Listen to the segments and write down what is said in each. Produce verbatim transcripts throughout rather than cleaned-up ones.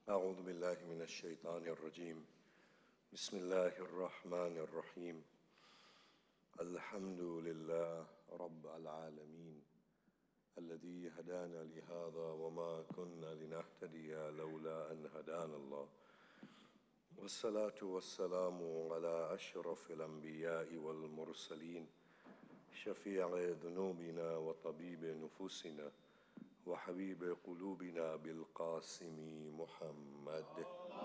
أعوذ بالله من الشيطان الرجيم بسم الله الرحمن الرحيم الحمد لله رب العالمين الذي هدانا لهذا وما كنا لنهتدي لولا أن هدانا الله والصلاة والسلام على أشرف الأنبياء والمرسلين شفيع ذنوبنا وطبيب نفوسنا وحبيب قلوبنا بالقاسم محمد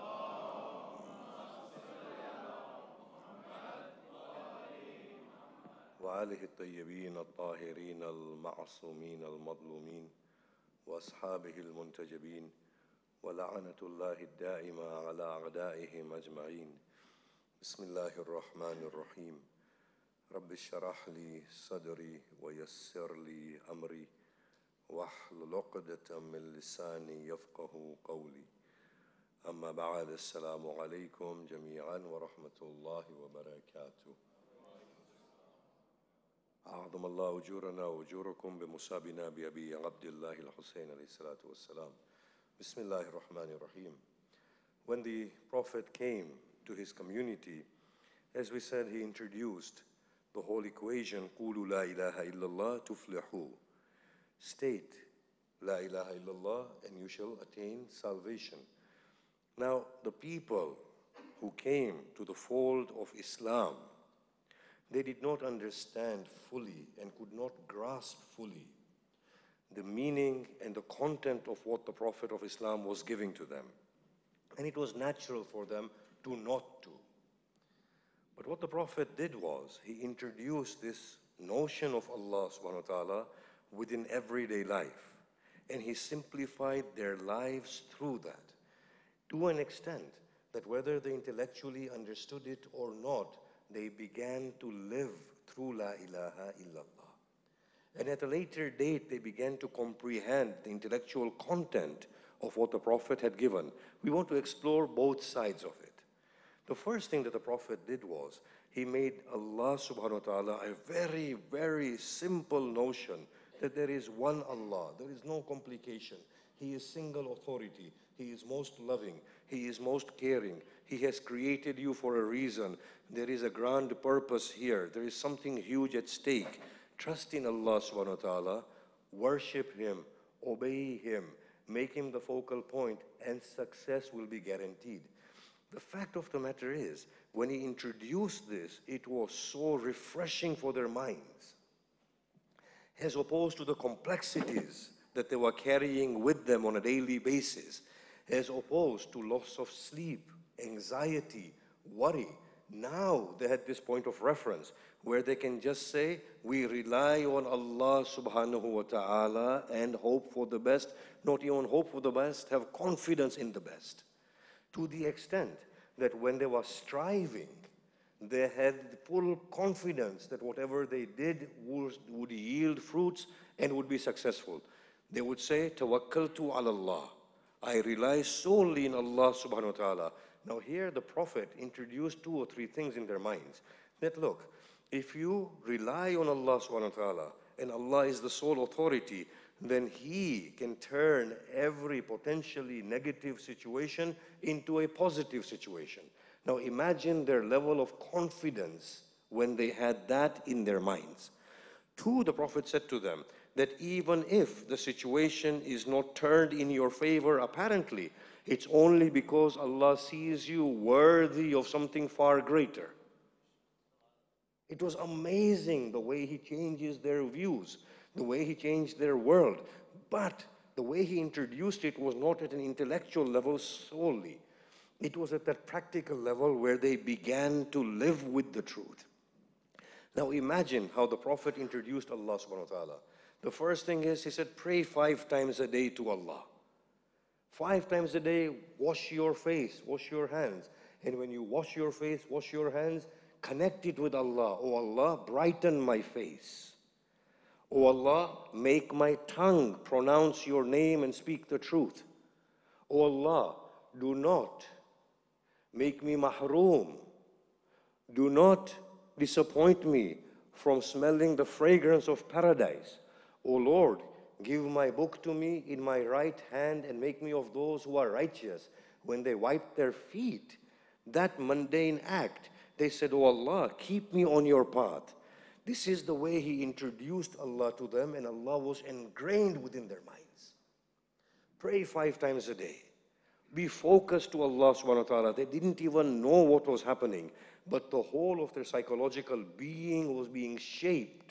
وآله الطيبين الطاهرين المعصومين المظلومين وأصحابه المنتجبين ولعنة الله الدائمة على أعدائهم أجمعين. بسم الله الرحمن الرحيم. رب اشرح لي صدري ويسر لي أمري واحلل عقدة من لساني يفقه قولي. أما بعد، السلام عليكم جميعا ورحمة الله وبركاته. أعظم الله أجورنا وأجوركم بمصابنا بأبي عبد الله الحسين عليه الصلاة والسلام. Bismillah ar-Rahman ar-Rahim. When the Prophet came to his community, as we said, he introduced the whole equation, قُولُوا لَا إِلَهَ إِلَّا اللَّهُ تُفْلِحُوا. State La ilaha illallah and you shall attain salvation. Now, the people who came to the fold of Islam, they did not understand fully and could not grasp fully the meaning and the content of what the Prophet of Islam was giving to them. And it was natural for them to not to. But what the Prophet did was, he introduced this notion of Allah subhanahu wa ta'ala within everyday life. And he simplified their lives through that, to an extent that whether they intellectually understood it or not, they began to live through La ilaha illallah. And at a later date, they began to comprehend the intellectual content of what the Prophet had given. We want to explore both sides of it. The first thing that the Prophet did was, he made Allah subhanahu wa ta'ala a very, very simple notion that there is one Allah, there is no complication. He is single authority. He is most loving. He is most caring. He has created you for a reason. There is a grand purpose here. There is something huge at stake. Trust in Allah subhanahu wa ta'ala, worship Him, obey Him, make Him the focal point, and success will be guaranteed. The fact of the matter is, when he introduced this, it was so refreshing for their minds, as opposed to the complexities that they were carrying with them on a daily basis, as opposed to loss of sleep, anxiety, worry. Now they had this point of reference where they can just say, we rely on Allah subhanahu wa ta'ala and hope for the best. Not even hope for the best, have confidence in the best. To the extent that when they were striving, they had full confidence that whatever they did would, would yield fruits and would be successful. They would say, Tawakkaltu ala Allah. I rely solely in Allah subhanahu wa ta'ala. Now here the Prophet introduced two or three things in their minds. That look, if you rely on Allah subhanahu wa ta'ala and Allah is the sole authority, then He can turn every potentially negative situation into a positive situation. Now imagine their level of confidence when they had that in their minds. Two, the Prophet said to them that even if the situation is not turned in your favor apparently, it's only because Allah sees you worthy of something far greater. It was amazing the way He changes their views, the way He changed their world. But the way He introduced it was not at an intellectual level solely. It was at that practical level where they began to live with the truth. Now imagine how the Prophet introduced Allah subhanahu wa ta'ala. The first thing is, he said, pray five times a day to Allah. Five times a day, wash your face, wash your hands. And when you wash your face, wash your hands, connect it with Allah. Oh Allah, brighten my face. Oh Allah, make my tongue pronounce your name and speak the truth. Oh Allah, do not make me mahroom. Do not disappoint me from smelling the fragrance of paradise. O Lord, give my book to me in my right hand and make me of those who are righteous. when they wiped their feet, that mundane act, they said, "Oh Allah, keep me on your path." This is the way he introduced Allah to them, and Allah was ingrained within their minds. Pray five times a day. Be focused to Allah subhanahu wa ta'ala. They didn't even know what was happening, but the whole of their psychological being was being shaped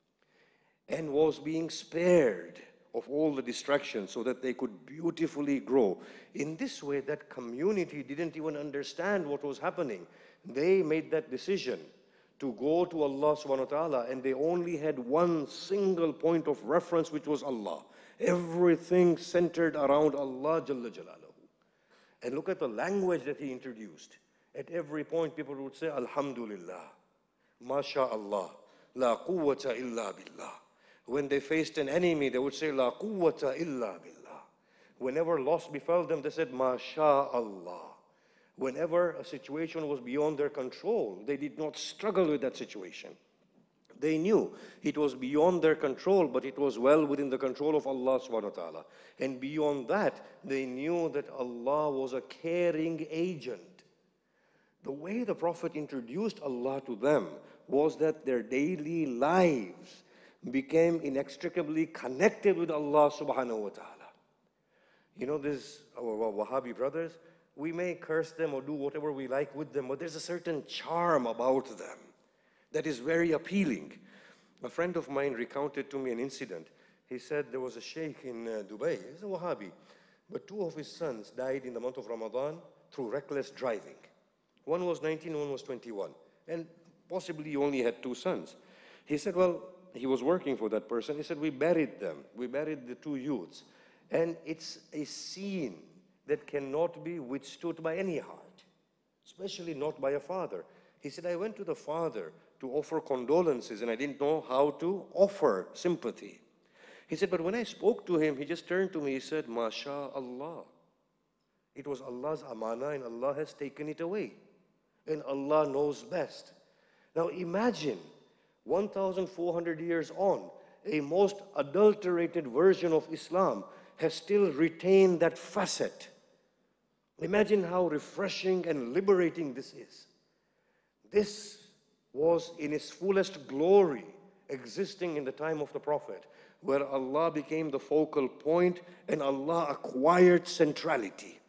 and was being spared of all the distractions so that they could beautifully grow. In this way, that community didn't even understand what was happening. They made that decision to go to Allah subhanahu wa ta'ala, and they only had one single point of reference, which was Allah. Everything centered around Allah Jalla Jalaluhu. And look at the language that he introduced. At every point, people would say, Alhamdulillah, MashaAllah, La quwwata illa billah. When they faced an enemy, they would say, La quwwata illa billah. Whenever loss befell them, they said, MashaAllah. Whenever a situation was beyond their control, they did not struggle with that situation. They knew it was beyond their control, but it was well within the control of Allah subhanahu wa ta'ala. And beyond that, they knew that Allah was a caring agent. The way the Prophet introduced Allah to them was that their daily lives became inextricably connected with Allah subhanahu wa ta'ala. You know, this, our Wahhabi brothers, we may curse them or do whatever we like with them, but there's a certain charm about them that is very appealing. A friend of mine recounted to me an incident. He said there was a sheikh in uh, Dubai, he's a Wahhabi, but two of his sons died in the month of Ramadan through reckless driving. One was nineteen, one was twenty-one, and possibly he only had two sons. He said, well, he was working for that person. He said, we buried them. We buried the two youths. And it's a scene that cannot be withstood by any heart, especially not by a father. He said, I went to the father to offer condolences, and I didn't know how to offer sympathy. He said, but when I spoke to him, he just turned to me, he said, MashaAllah. It was Allah's amana, and Allah has taken it away. And Allah knows best. Now imagine, one thousand four hundred years on, a most adulterated version of Islam has still retained that facet. Imagine how refreshing and liberating this is. This was in its fullest glory existing in the time of the Prophet, where Allah became the focal point and Allah acquired centrality.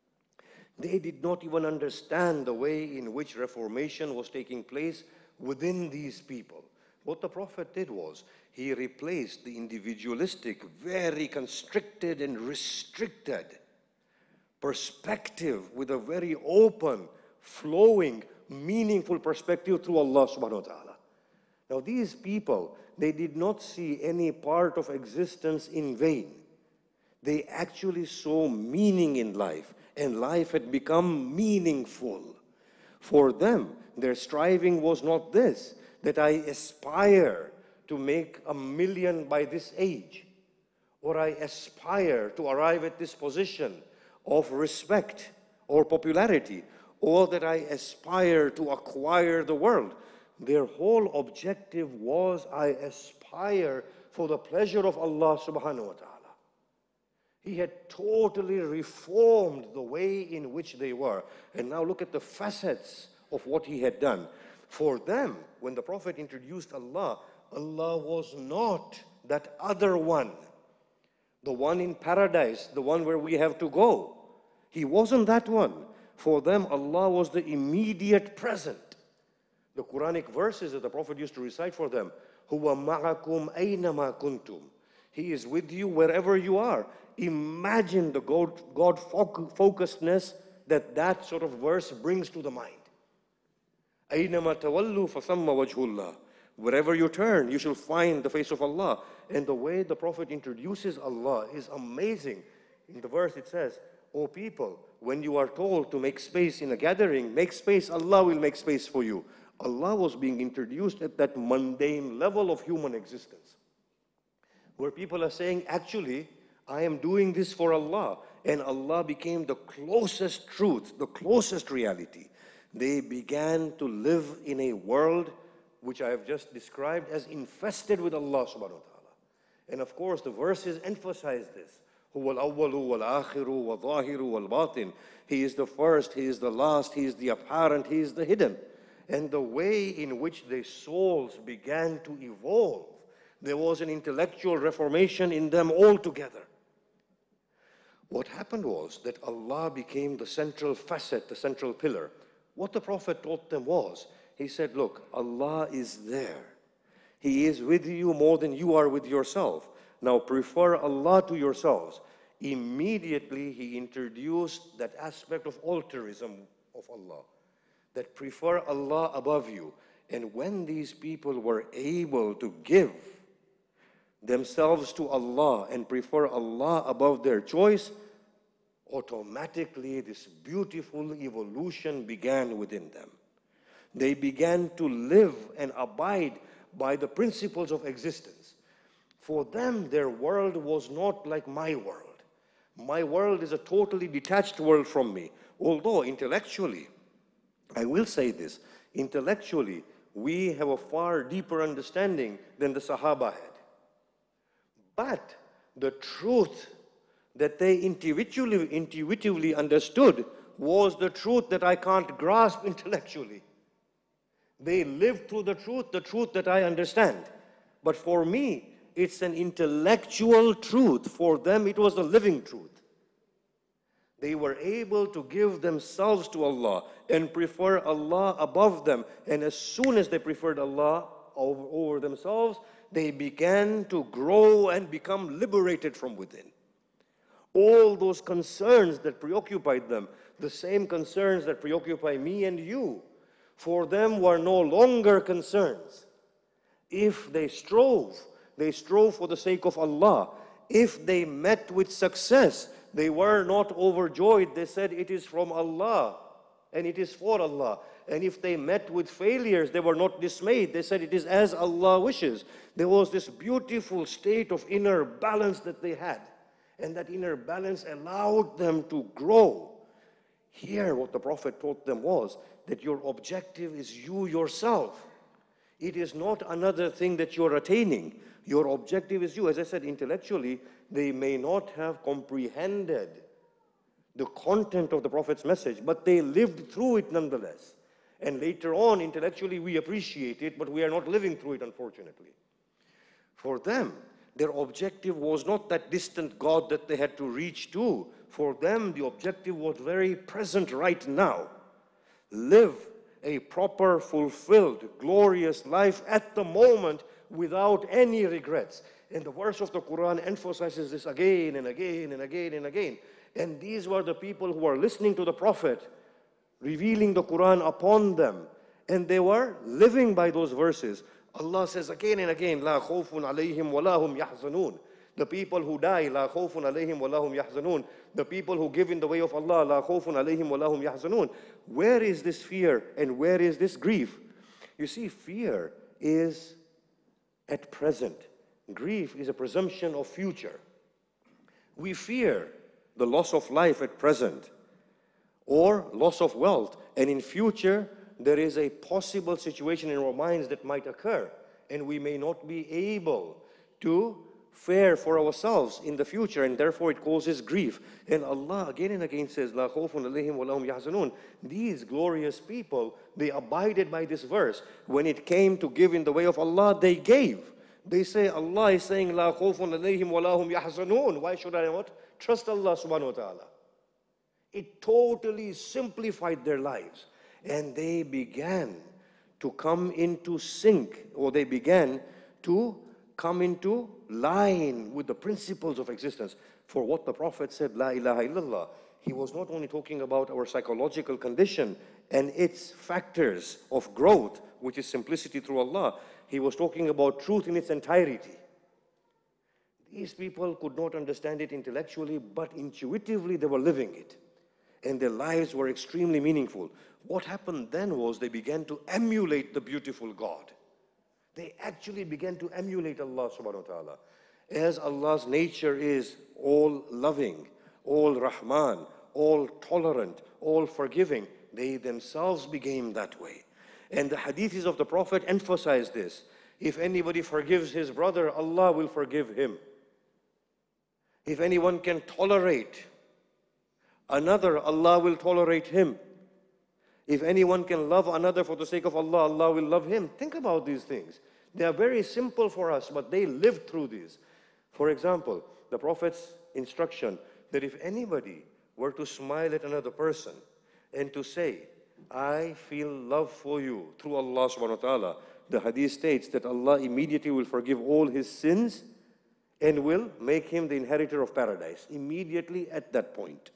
They did not even understand the way in which reformation was taking place within these people. What the Prophet did was, he replaced the individualistic, very constricted and restricted perspective with a very open, flowing, meaningful perspective through Allah subhanahu wa ta'ala. Now these people, they did not see any part of existence in vain. They actually saw meaning in life, and life had become meaningful. For them, their striving was not this, that I aspire to make a million by this age, or I aspire to arrive at this position of respect or popularity, or that I aspire to acquire the world. Their whole objective was, I aspire for the pleasure of Allah subhanahu wa ta'ala. He had totally reformed the way in which they were. And now look at the facets of what he had done. For them, when the Prophet introduced Allah, Allah was not that other one, the one in paradise, the one where we have to go. He wasn't that one. For them, Allah was the immediate present. The Quranic verses that the Prophet used to recite for them, Huwa ma'akum aynama kuntum. He is with you wherever you are. Imagine the God, God focusedness that that sort of verse brings to the mind. Aynama tawallu fasamma wajhullah. Wherever you turn, you shall find the face of Allah. And the way the Prophet introduces Allah is amazing. In the verse it says, O people, when you are told to make space in a gathering, make space, Allah will make space for you. Allah was being introduced at that mundane level of human existence, where people are saying, actually, I am doing this for Allah. And Allah became the closest truth, the closest reality. They began to live in a world which I have just described as infested with Allah subhanahu wa ta'ala. And of course, the verses emphasize this. هو الأول والآخر والظاهر والباطن. He is the first, He is the last, He is the apparent, He is the hidden. And the way in which their souls began to evolve, there was an intellectual reformation in them altogether. What happened was that Allah became the central facet, the central pillar. What the Prophet taught them was, he said, look, Allah is there. He is with you more than you are with yourself. Now prefer Allah to yourselves. Immediately he introduced that aspect of altruism of Allah, that prefer Allah above you. And when these people were able to give themselves to Allah and prefer Allah above their choice, automatically this beautiful evolution began within them. They began to live and abide by the principles of existence. For them, their world was not like my world. My world is a totally detached world from me. Although intellectually, I will say this, intellectually, we have a far deeper understanding than the Sahaba had. But the truth that they intuitively, intuitively understood was the truth that I can't grasp intellectually. They lived through the truth, the truth that I understand. But for me, it's an intellectual truth. For them, it was the living truth. They were able to give themselves to Allah and prefer Allah above them. And as soon as they preferred Allah over, over themselves, they began to grow and become liberated from within. All those concerns that preoccupied them, the same concerns that preoccupy me and you, for them were no longer concerns. If they strove, they strove for the sake of Allah. If they met with success, they were not overjoyed. They said, it is from Allah and it is for Allah. And if they met with failures, they were not dismayed. They said, it is as Allah wishes. There was this beautiful state of inner balance that they had. And that inner balance allowed them to grow. Here, what the Prophet taught them was that your objective is you yourself. It is not another thing that you're attaining. Your objective is you. As I said, intellectually, they may not have comprehended the content of the Prophet's message, but they lived through it nonetheless. And later on, intellectually, we appreciate it, but we are not living through it, unfortunately. For them, their objective was not that distant God that they had to reach to. For them, the objective was very present right now. Live a proper, fulfilled, glorious life at the moment without any regrets. And the verse of the Quran emphasizes this again and again and again and again. And these were the people who were listening to the Prophet, revealing the Quran upon them. And they were living by those verses. Allah says again and again, La khawfun alayhim wa lahum yahzanun. The people who die, La khawfun alayhim wa lahum yahzanun. The people who give in the way of Allah, La khawfun alayhim wa lahum yahzanun. Where is this fear and where is this grief? You see, fear is at present. Grief is a presumption of future. We fear the loss of life at present or loss of wealth. And in future, there is a possible situation in our minds that might occur. And we may not be able to fare for ourselves in the future, and therefore it causes grief. And Allah again and again says, La khawfun alayhim wa lahum yahzanun. These glorious people, they abided by this verse. When it came to give in the way of Allah, they gave. They say, Allah is saying, La khawfun alayhim wa lahum yahzanun. Why should I not trust Allah subhanahu wa ta'ala? It totally simplified their lives. And they began to come into sync, or they began to come into line with the principles of existence. For what the Prophet said, La ilaha illallah, he was not only talking about our psychological condition and its factors of growth, which is simplicity through Allah. He was talking about truth in its entirety. These people could not understand it intellectually, but intuitively they were living it. And their lives were extremely meaningful. What happened then was they began to emulate the beautiful God. They actually began to emulate Allah subhanahu wa ta'ala. As Allah's nature is all loving, all Rahman, all tolerant, all forgiving, they themselves became that way. And the hadiths of the Prophet emphasize this. If anybody forgives his brother, Allah will forgive him. If anyone can tolerate another, Allah will tolerate him. If anyone can love another for the sake of Allah, Allah will love him. Think about these things. They are very simple for us, but they lived through these. For example, the Prophet's instruction that if anybody were to smile at another person and to say, I feel love for you through Allah subhanahu wa ta'ala, the hadith states that Allah immediately will forgive all his sins and will make him the inheritor of paradise, immediately at that point.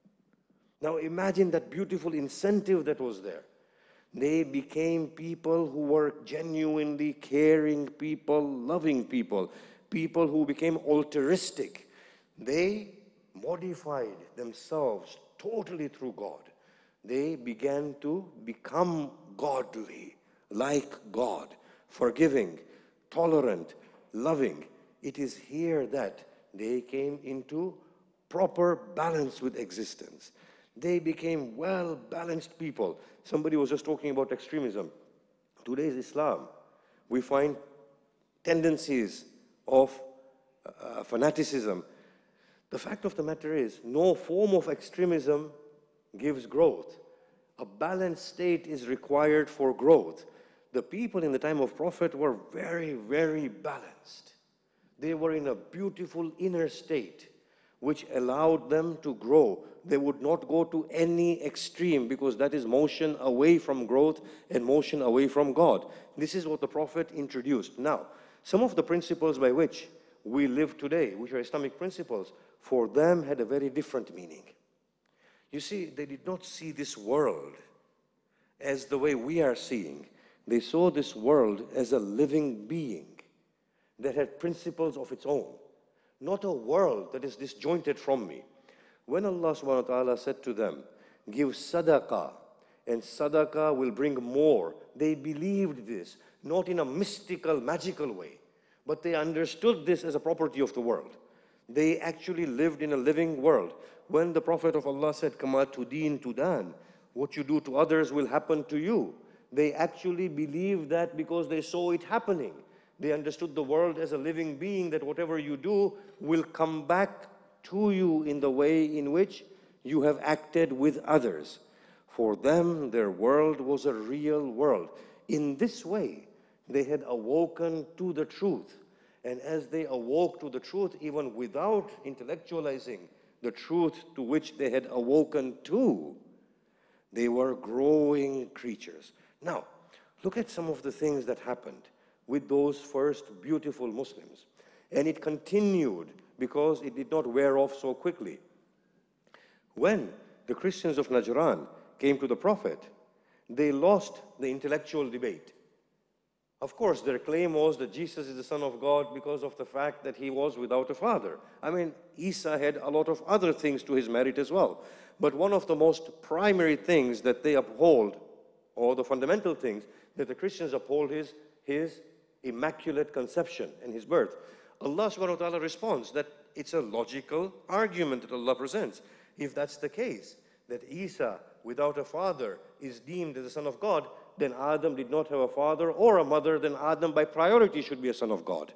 Now imagine that beautiful incentive that was there. They became people who were genuinely caring people, loving people, people who became altruistic. They modified themselves totally through God. They began to become godly, like God, forgiving, tolerant, loving. It is here that they came into proper balance with existence. They became well-balanced people. Somebody was just talking about extremism. Today's Islam, we find tendencies of uh, fanaticism. The fact of the matter is, no form of extremism gives growth. A balanced state is required for growth. The people in the time of Prophet were very, very balanced. They were in a beautiful inner state, which allowed them to grow. They would not go to any extreme because that is motion away from growth and motion away from God. This is what the Prophet introduced. Now, some of the principles by which we live today, which are Islamic principles, for them had a very different meaning. You see, they did not see this world as the way we are seeing. They saw this world as a living being that had principles of its own, not a world that is disjointed from me. When Allah subhanahu wa ta'ala said to them, give sadaqah, and sadaqah will bring more, they believed this, not in a mystical, magical way, but they understood this as a property of the world. They actually lived in a living world. When the Prophet of Allah said, Kama tudin tudan, what you do to others will happen to you, they actually believed that because they saw it happening. They understood the world as a living being, that whatever you do will come back to you in the way in which you have acted with others. For them, their world was a real world. In this way, they had awoken to the truth. And as they awoke to the truth, even without intellectualizing the truth to which they had awoken to, they were growing creatures. Now, look at some of the things that happened with those first beautiful Muslims. And it continued because it did not wear off so quickly. When the Christians of Najran came to the Prophet, they lost the intellectual debate. Of course, their claim was that Jesus is the Son of God because of the fact that he was without a father. I mean, Isa had a lot of other things to his merit as well. But one of the most primary things that they uphold, or the fundamental things that the Christians uphold, is his immaculate conception and his birth. Allah subhanahu wa ta'ala responds that it's a logical argument that Allah presents. If that's the case, that Isa without a father is deemed as the Son of God, then Adam did not have a father or a mother, then Adam by priority should be a son of God.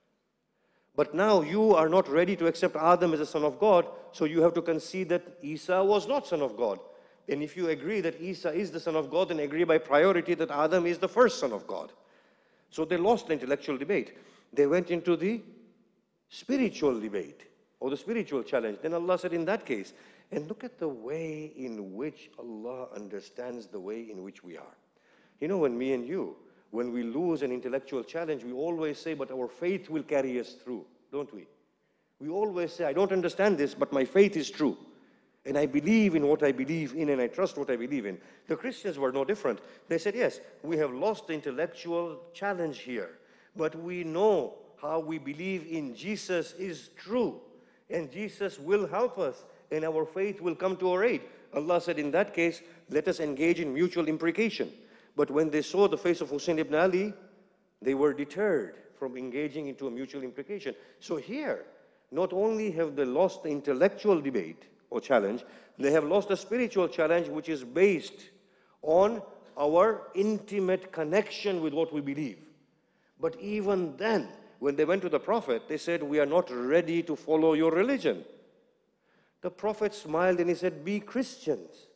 But now you are not ready to accept Adam as a son of God, so you have to concede that Isa was not son of God. And if you agree that Isa is the son of God, then agree by priority that Adam is the first son of God. So they lost the intellectual debate. They went into the spiritual debate, or the spiritual challenge. Then Allah said, in that case, and look at the way in which Allah understands the way in which we are. You know, when me and you, when we lose an intellectual challenge, we always say, but our faith will carry us through, don't we? We always say, I don't understand this, but my faith is true. And I believe in what I believe in, and I trust what I believe in. The Christians were no different. They said, yes, we have lost the intellectual challenge here, but we know how we believe in Jesus is true, and Jesus will help us, and our faith will come to our aid. Allah said, in that case, let us engage in mutual imprecation. But when they saw the face of Hussein ibn Ali, they were deterred from engaging into a mutual imprecation. So here, not only have they lost the intellectual debate or challenge, they have lost the spiritual challenge, which is based on our intimate connection with what we believe. But even then, when they went to the Prophet, they said, "We are not ready to follow your religion." The Prophet smiled and he said, "Be Christians."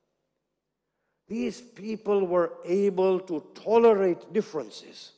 These people were able to tolerate differences.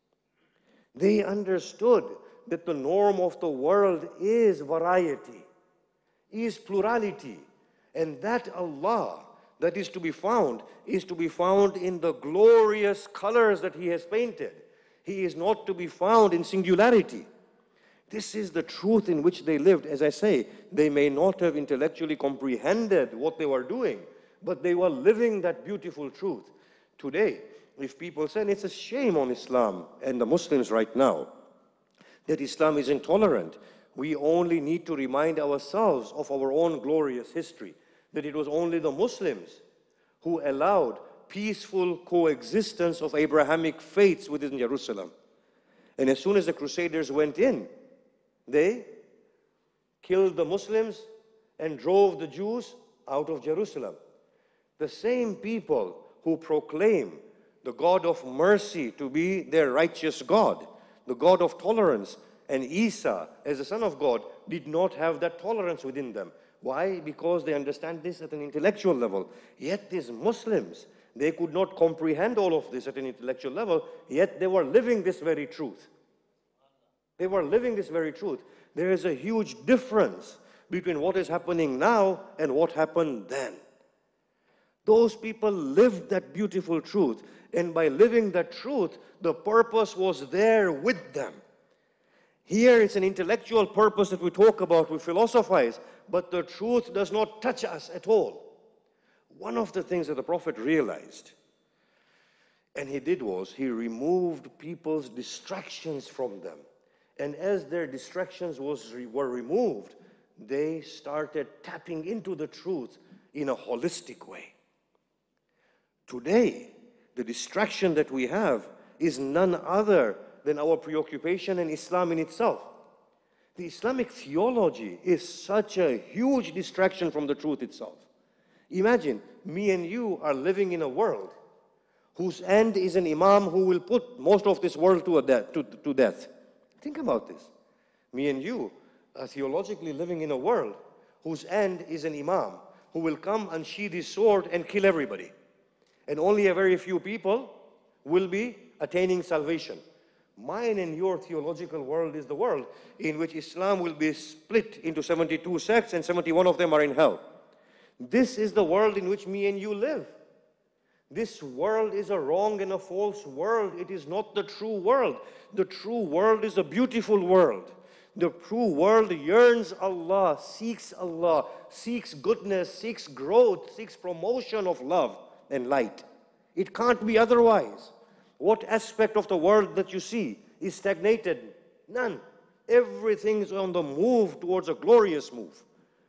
They understood that the norm of the world is variety, is plurality, and that Allah that is to be found is to be found in the glorious colors that He has painted. He is not to be found in singularity. This is the truth in which they lived. As I say, they may not have intellectually comprehended what they were doing, but they were living that beautiful truth. Today, if people say, and it's a shame on Islam and the Muslims right now, that Islam is intolerant, we only need to remind ourselves of our own glorious history, that it was only the Muslims who allowed peaceful coexistence of Abrahamic faiths within Jerusalem. And as soon as the Crusaders went in, they killed the Muslims and drove the Jews out of Jerusalem. The same people who proclaim the God of mercy to be their righteous God, the God of tolerance, and Isa as the Son of God did not have that tolerance within them. Why? Because they understand this at an intellectual level. Yet these Muslims, they could not comprehend all of this at an intellectual level, yet they were living this very truth. They were living this very truth. There is a huge difference between what is happening now and what happened then. Those people lived that beautiful truth, and by living that truth, the purpose was there with them. Here it's an intellectual purpose that we talk about, we philosophize, but the truth does not touch us at all. One of the things that the Prophet realized, and he did, was he removed people's distractions from them. And as their distractions was, were removed, they started tapping into the truth in a holistic way. Today, the distraction that we have is none other than our preoccupation in Islam in itself. The Islamic theology is such a huge distraction from the truth itself. Imagine, me and you are living in a world whose end is an imam who will put most of this world to, a de to, to death. Think about this. Me and you are theologically living in a world whose end is an imam who will come and sheath his sword and kill everybody. And only a very few people will be attaining salvation. Mine and your theological world is the world in which Islam will be split into seventy-two sects and seventy-one of them are in hell. This is the world in which me and you live. This world is a wrong and a false world. It is not the true world. The true world is a beautiful world. The true world yearns Allah, seeks Allah, seeks goodness, seeks growth, seeks promotion of love and light. It can't be otherwise. What aspect of the world that you see is stagnated? None. Everything is on the move towards a glorious move.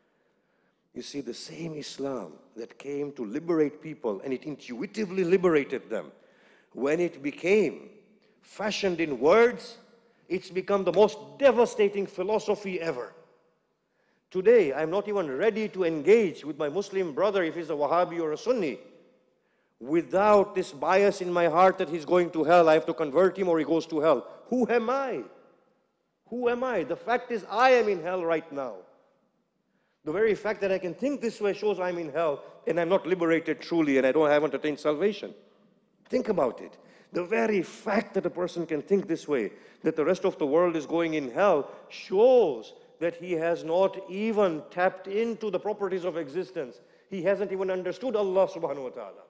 You see, the same Islam that came to liberate people, and it intuitively liberated them, when it became fashioned in words, it's become the most devastating philosophy ever. Today, I'm not even ready to engage with my Muslim brother if he's a Wahhabi or a Sunni. Without this bias in my heart that he's going to hell, I have to convert him or he goes to hell. Who am I? Who am I? The fact is, I am in hell right now. The very fact that I can think this way shows I'm in hell and I'm not liberated truly and I don't I haven't attained salvation. Think about it. The very fact that a person can think this way, that the rest of the world is going in hell, shows that he has not even tapped into the properties of existence. He hasn't even understood Allah subhanahu wa ta'ala.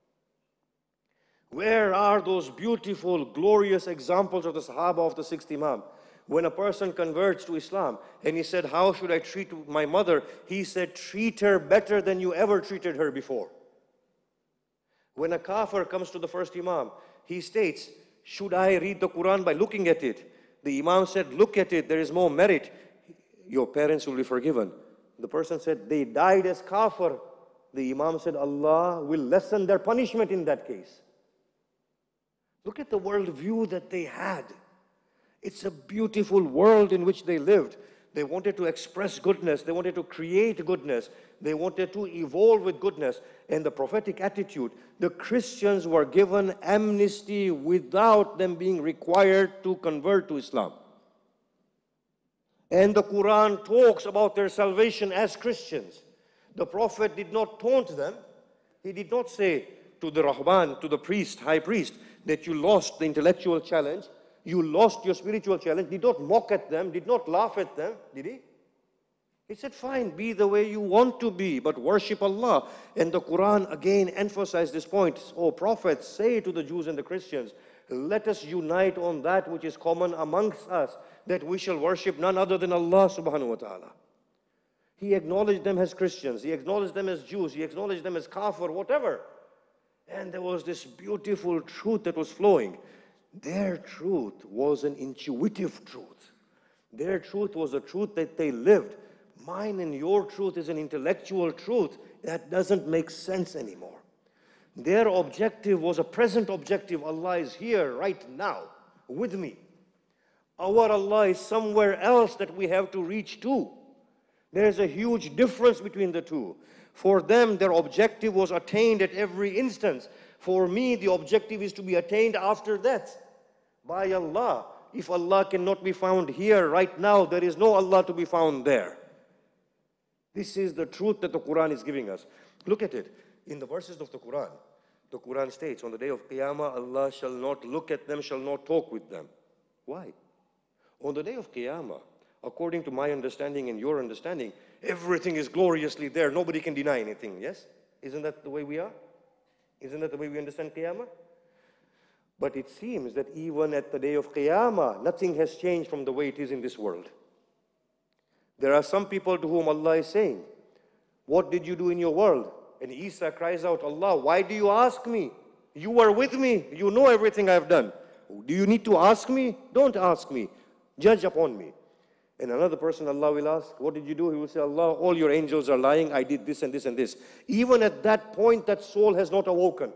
Where are those beautiful, glorious examples of the Sahaba of the sixth Imam? When a person converts to Islam and he said, how should I treat my mother? He said, treat her better than you ever treated her before. When a kafir comes to the first Imam, he states, should I read the Quran by looking at it? The Imam said, look at it, there is more merit. Your parents will be forgiven. The person said, they died as kafir. The Imam said, Allah will lessen their punishment in that case. Look at the worldview that they had. It's a beautiful world in which they lived. They wanted to express goodness. They wanted to create goodness. They wanted to evolve with goodness. And the prophetic attitude, the Christians were given amnesty without them being required to convert to Islam. And the Quran talks about their salvation as Christians. The Prophet did not taunt them. He did not say to the Rahban, to the priest, high priest, that you lost the intellectual challenge. You lost your spiritual challenge. Did not mock at them, did not laugh at them, did he? He said, fine, be the way you want to be, but worship Allah. And the Quran again emphasized this point. Oh, prophets, say to the Jews and the Christians, let us unite on that which is common amongst us, that we shall worship none other than Allah subhanahu wa ta'ala. He acknowledged them as Christians. He acknowledged them as Jews. He acknowledged them as kafir, whatever. And there was this beautiful truth that was flowing. Their truth was an intuitive truth. Their truth was a truth that they lived. Mine and your truth is an intellectual truth that doesn't make sense anymore. Their objective was a present objective. Allah is here right now with me. Our Allah is somewhere else that we have to reach to. There is a huge difference between the two. For them, their objective was attained at every instance. For me, the objective is to be attained after death by Allah. If Allah cannot be found here right now, there is no Allah to be found there. This is the truth that the Quran is giving us. Look at it. In the verses of the Quran, the Quran states, on the day of Qiyamah, Allah shall not look at them, shall not talk with them. Why? On the day of Qiyamah, according to my understanding and your understanding, everything is gloriously there. Nobody can deny anything, yes? Isn't that the way we are? Isn't that the way we understand Qiyamah? But it seems that even at the day of Qiyamah, nothing has changed from the way it is in this world. There are some people to whom Allah is saying, what did you do in your world? And Isa cries out, Allah, why do you ask me? You are with me. You know everything I've done. Do you need to ask me? Don't ask me. Judge upon me. And another person, Allah will ask, what did you do? He will say, Allah, all your angels are lying. I did this and this and this. Even at that point, that soul has not awoken.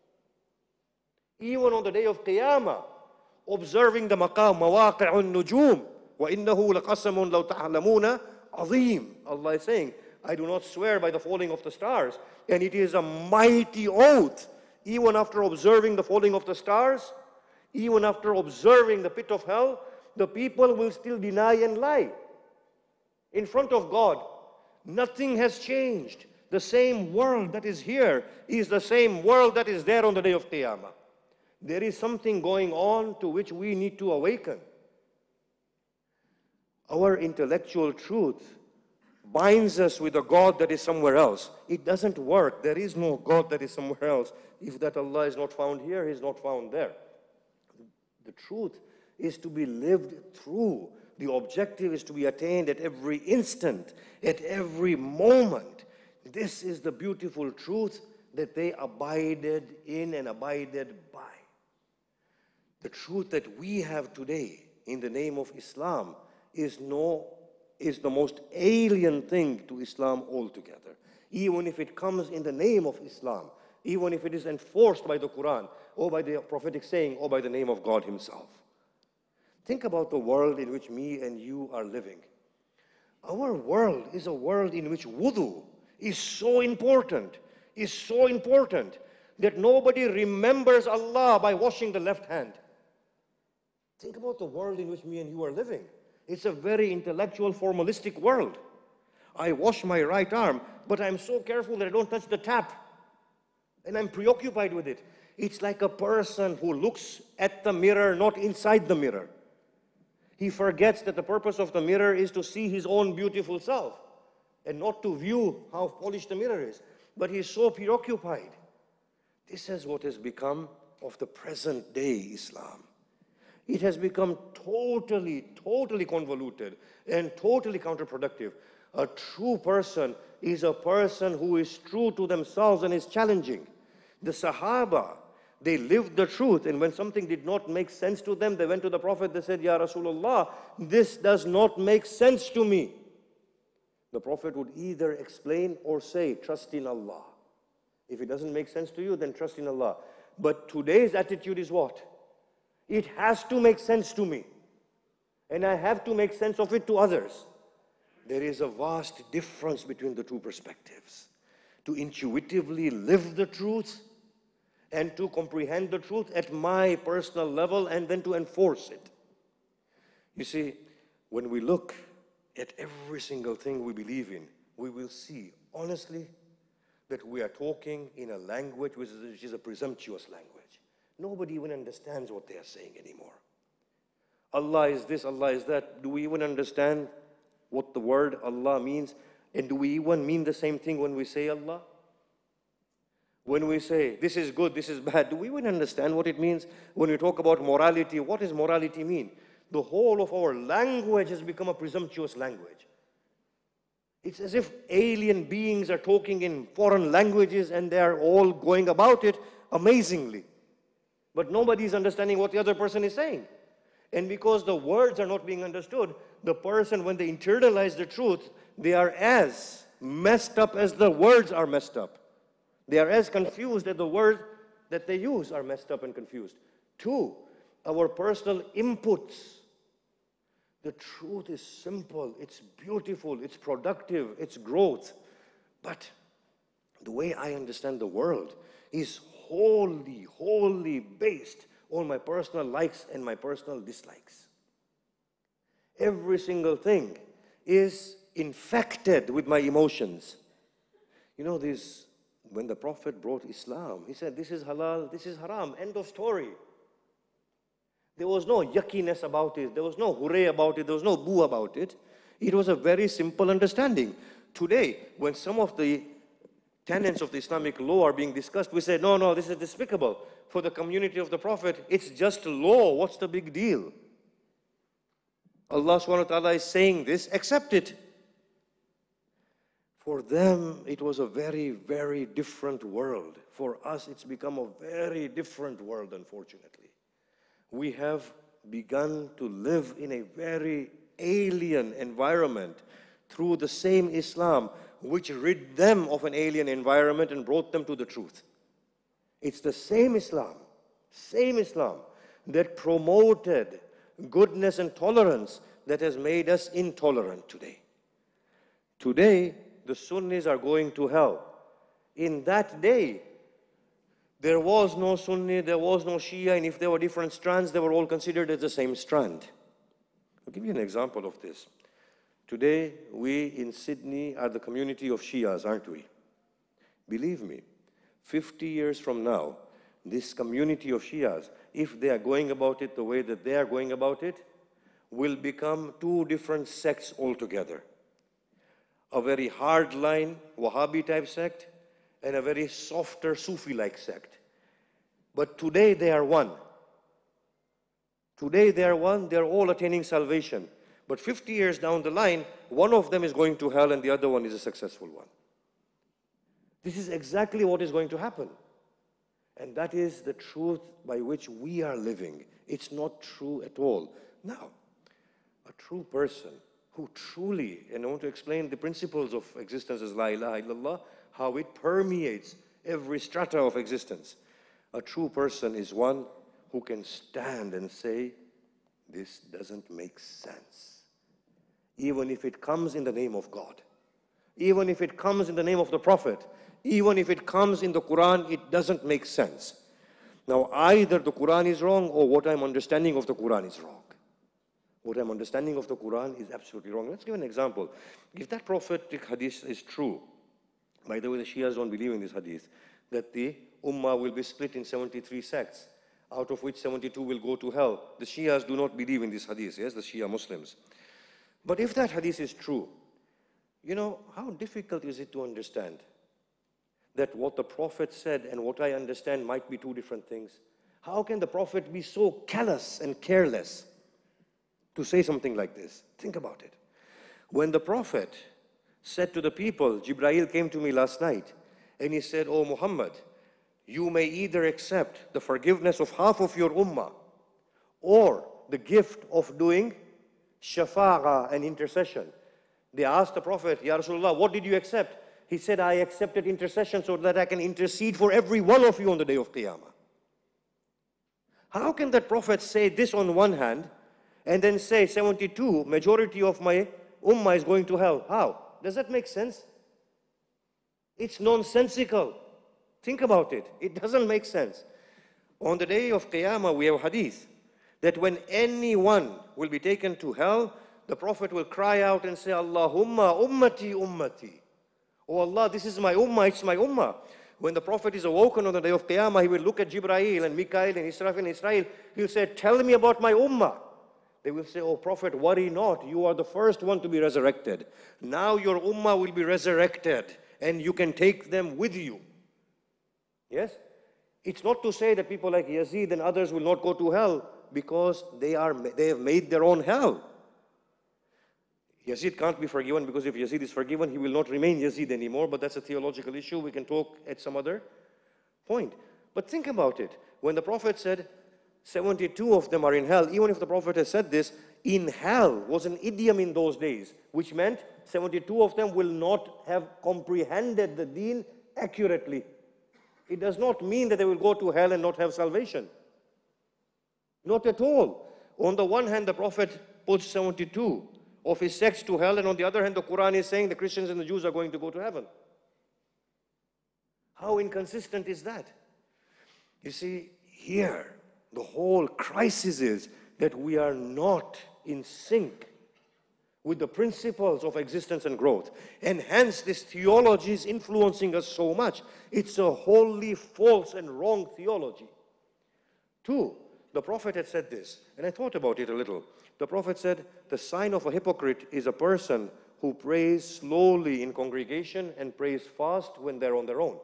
Even on the day of Qiyamah, observing the maqam, mawaqi'un nujum, wa innahu laqasamun law ta'lamuna azim. Allah is saying, I do not swear by the falling of the stars. And it is a mighty oath. Even after observing the falling of the stars, even after observing the pit of hell, the people will still deny and lie. In front of God, nothing has changed. The same world that is here is the same world that is there on the day of Qiyamah. There is something going on to which we need to awaken. Our intellectual truth binds us with a God that is somewhere else. It doesn't work. There is no God that is somewhere else. If that Allah is not found here, He is not found there. The truth is to be lived through. The objective is to be attained at every instant, at every moment. This is the beautiful truth that they abided in and abided by. The truth that we have today in the name of Islam is no is the most alien thing to Islam altogether. Even if it comes in the name of Islam, even if it is enforced by the Quran, or by the prophetic saying, or by the name of God Himself. Think about the world in which me and you are living. Our world is a world in which wudu is so important, is so important, that nobody remembers Allah by washing the left hand. Think about the world in which me and you are living. It's a very intellectual, formalistic world. I wash my right arm, but I'm so careful that I don't touch the tap. And I'm preoccupied with it. It's like a person who looks at the mirror, not inside the mirror. He forgets that the purpose of the mirror is to see his own beautiful self and not to view how polished the mirror is. But he's so preoccupied. This is what has become of the present day Islam. It has become totally, totally convoluted and totally counterproductive. A true person is a person who is true to themselves and is challenging. The Sahaba, they lived the truth, and when something did not make sense to them, they went to the Prophet, they said, Ya Rasulullah, this does not make sense to me. The Prophet would either explain or say, trust in Allah. If it doesn't make sense to you, then trust in Allah. But today's attitude is what? It has to make sense to me. And I have to make sense of it to others. there is a vast difference between the two perspectives. To intuitively live the truth and to comprehend the truth at my personal level and then to enforce it. You see, when we look at every single thing we believe in, we will see, honestly, that we are talking in a language which is, which is a presumptuous language. Nobody even understands what they are saying anymore. Allah is this, Allah is that. Do we even understand what the word Allah means? And do we even mean the same thing when we say Allah? When we say this is good, this is bad, do we even understand what it means? When we talk about morality, what does morality mean? The whole of our language has become a presumptuous language. It's as if alien beings are talking in foreign languages and they are all going about it amazingly. But nobody is understanding what the other person is saying. And because the words are not being understood, the person, when they internalize the truth, they are as messed up as the words are messed up. They are as confused as the words that they use are messed up and confused. Two, our personal inputs. The truth is simple, it's beautiful, it's productive, it's growth. But the way I understand the world is wholly, wholly based on my personal likes and my personal dislikes. Every single thing is infected with my emotions. You know, this, when the Prophet brought Islam, he said, this is halal, this is haram, end of story. There was no yuckiness about it, there was no hooray about it, there was no boo about it. It was a very simple understanding. Today, when some of the tenets of the Islamic law are being discussed, we say, no, no, this is despicable. For the community of the Prophet, it's just law, what's the big deal? Allah subhanahu wa ta'ala is saying this, accept it. For them, it was a very, very different world. For us, it's become a very different world, unfortunately. We have begun to live in a very alien environment through the same Islam, which rid them of an alien environment and brought them to the truth. It's the same Islam, same Islam that promoted goodness and tolerance that has made us intolerant today. Today, the Sunnis are going to hell. In that day, there was no Sunni, there was no Shia, and if there were different strands, they were all considered as the same strand. I'll give you an example of this. Today, we in Sydney are the community of Shias, aren't we? Believe me, fifty years from now, this community of Shias, if they are going about it the way that they are going about it, will become two different sects altogether. A very hardline Wahhabi type sect and a very softer Sufi-like sect. But today they are one. Today they are one, they are all attaining salvation. But fifty years down the line, one of them is going to hell and the other one is a successful one. This is exactly what is going to happen. And that is the truth by which we are living. It's not true at all. Now, a true person who truly, and I want to explain the principles of existence as La ilaha illallah, how it permeates every strata of existence. A true person is one who can stand and say, this doesn't make sense. Even if it comes in the name of God. Even if it comes in the name of the Prophet. Even if it comes in the Quran, it doesn't make sense. Now, either the Quran is wrong or what I'm understanding of the Quran is wrong. What I'm understanding of the Quran is absolutely wrong. Let's give an example. If that prophetic hadith is true, by the way, the Shias don't believe in this hadith, that the Ummah will be split in seventy-three sects, out of which seventy-two will go to hell. The Shias do not believe in this hadith, yes, the Shia Muslims. But if that hadith is true, you know, how difficult is it to understand that what the Prophet said and what I understand might be two different things? How can the Prophet be so callous and careless to say something like this? Think about it. When the Prophet said to the people, Jibreel came to me last night, and he said, "Oh Muhammad, you may either accept the forgiveness of half of your ummah, or the gift of doing shafa'ah and intercession." They asked the Prophet, "Ya Rasulullah, what did you accept?" He said, "I accepted intercession so that I can intercede for every one of you on the day of Qiyamah." How can that Prophet say this on one hand, and then say seventy-two, majority of my ummah is going to hell. How? Does that make sense? It's nonsensical. Think about it. It doesn't make sense. On the day of Qiyamah, we have hadith that when anyone will be taken to hell, the Prophet will cry out and say, Allahumma ummati ummati. Oh Allah, this is my ummah, it's my ummah. When the Prophet is awoken on the day of Qiyamah, he will look at Jibreel and Mikael and Israfil and Israel. He'll say, tell me about my ummah. They will say, oh Prophet, worry not. You are the first one to be resurrected. Now your ummah will be resurrected and you can take them with you. Yes? It's not to say that people like Yazid and others will not go to hell because they, are, they have made their own hell. Yazid can't be forgiven because if Yazid is forgiven, he will not remain Yazid anymore, but that's a theological issue. We can talk at some other point. But think about it. When the Prophet said, seventy-two of them are in hell, even if the Prophet has said this, in hell was an idiom in those days, which meant seventy-two of them will not have comprehended the deen accurately. It does not mean that they will go to hell and not have salvation. Not at all. On the one hand, the Prophet puts seventy-two of his sect to hell, and on the other hand, the Quran is saying the Christians and the Jews are going to go to heaven. How inconsistent is that? You see, here, the whole crisis is that we are not in sync with the principles of existence and growth. And hence, this theology is influencing us so much. It's a wholly false and wrong theology. Two, the Prophet had said this, and I thought about it a little. The Prophet said, the sign of a hypocrite is a person who prays slowly in congregation and prays fast when they're on their own.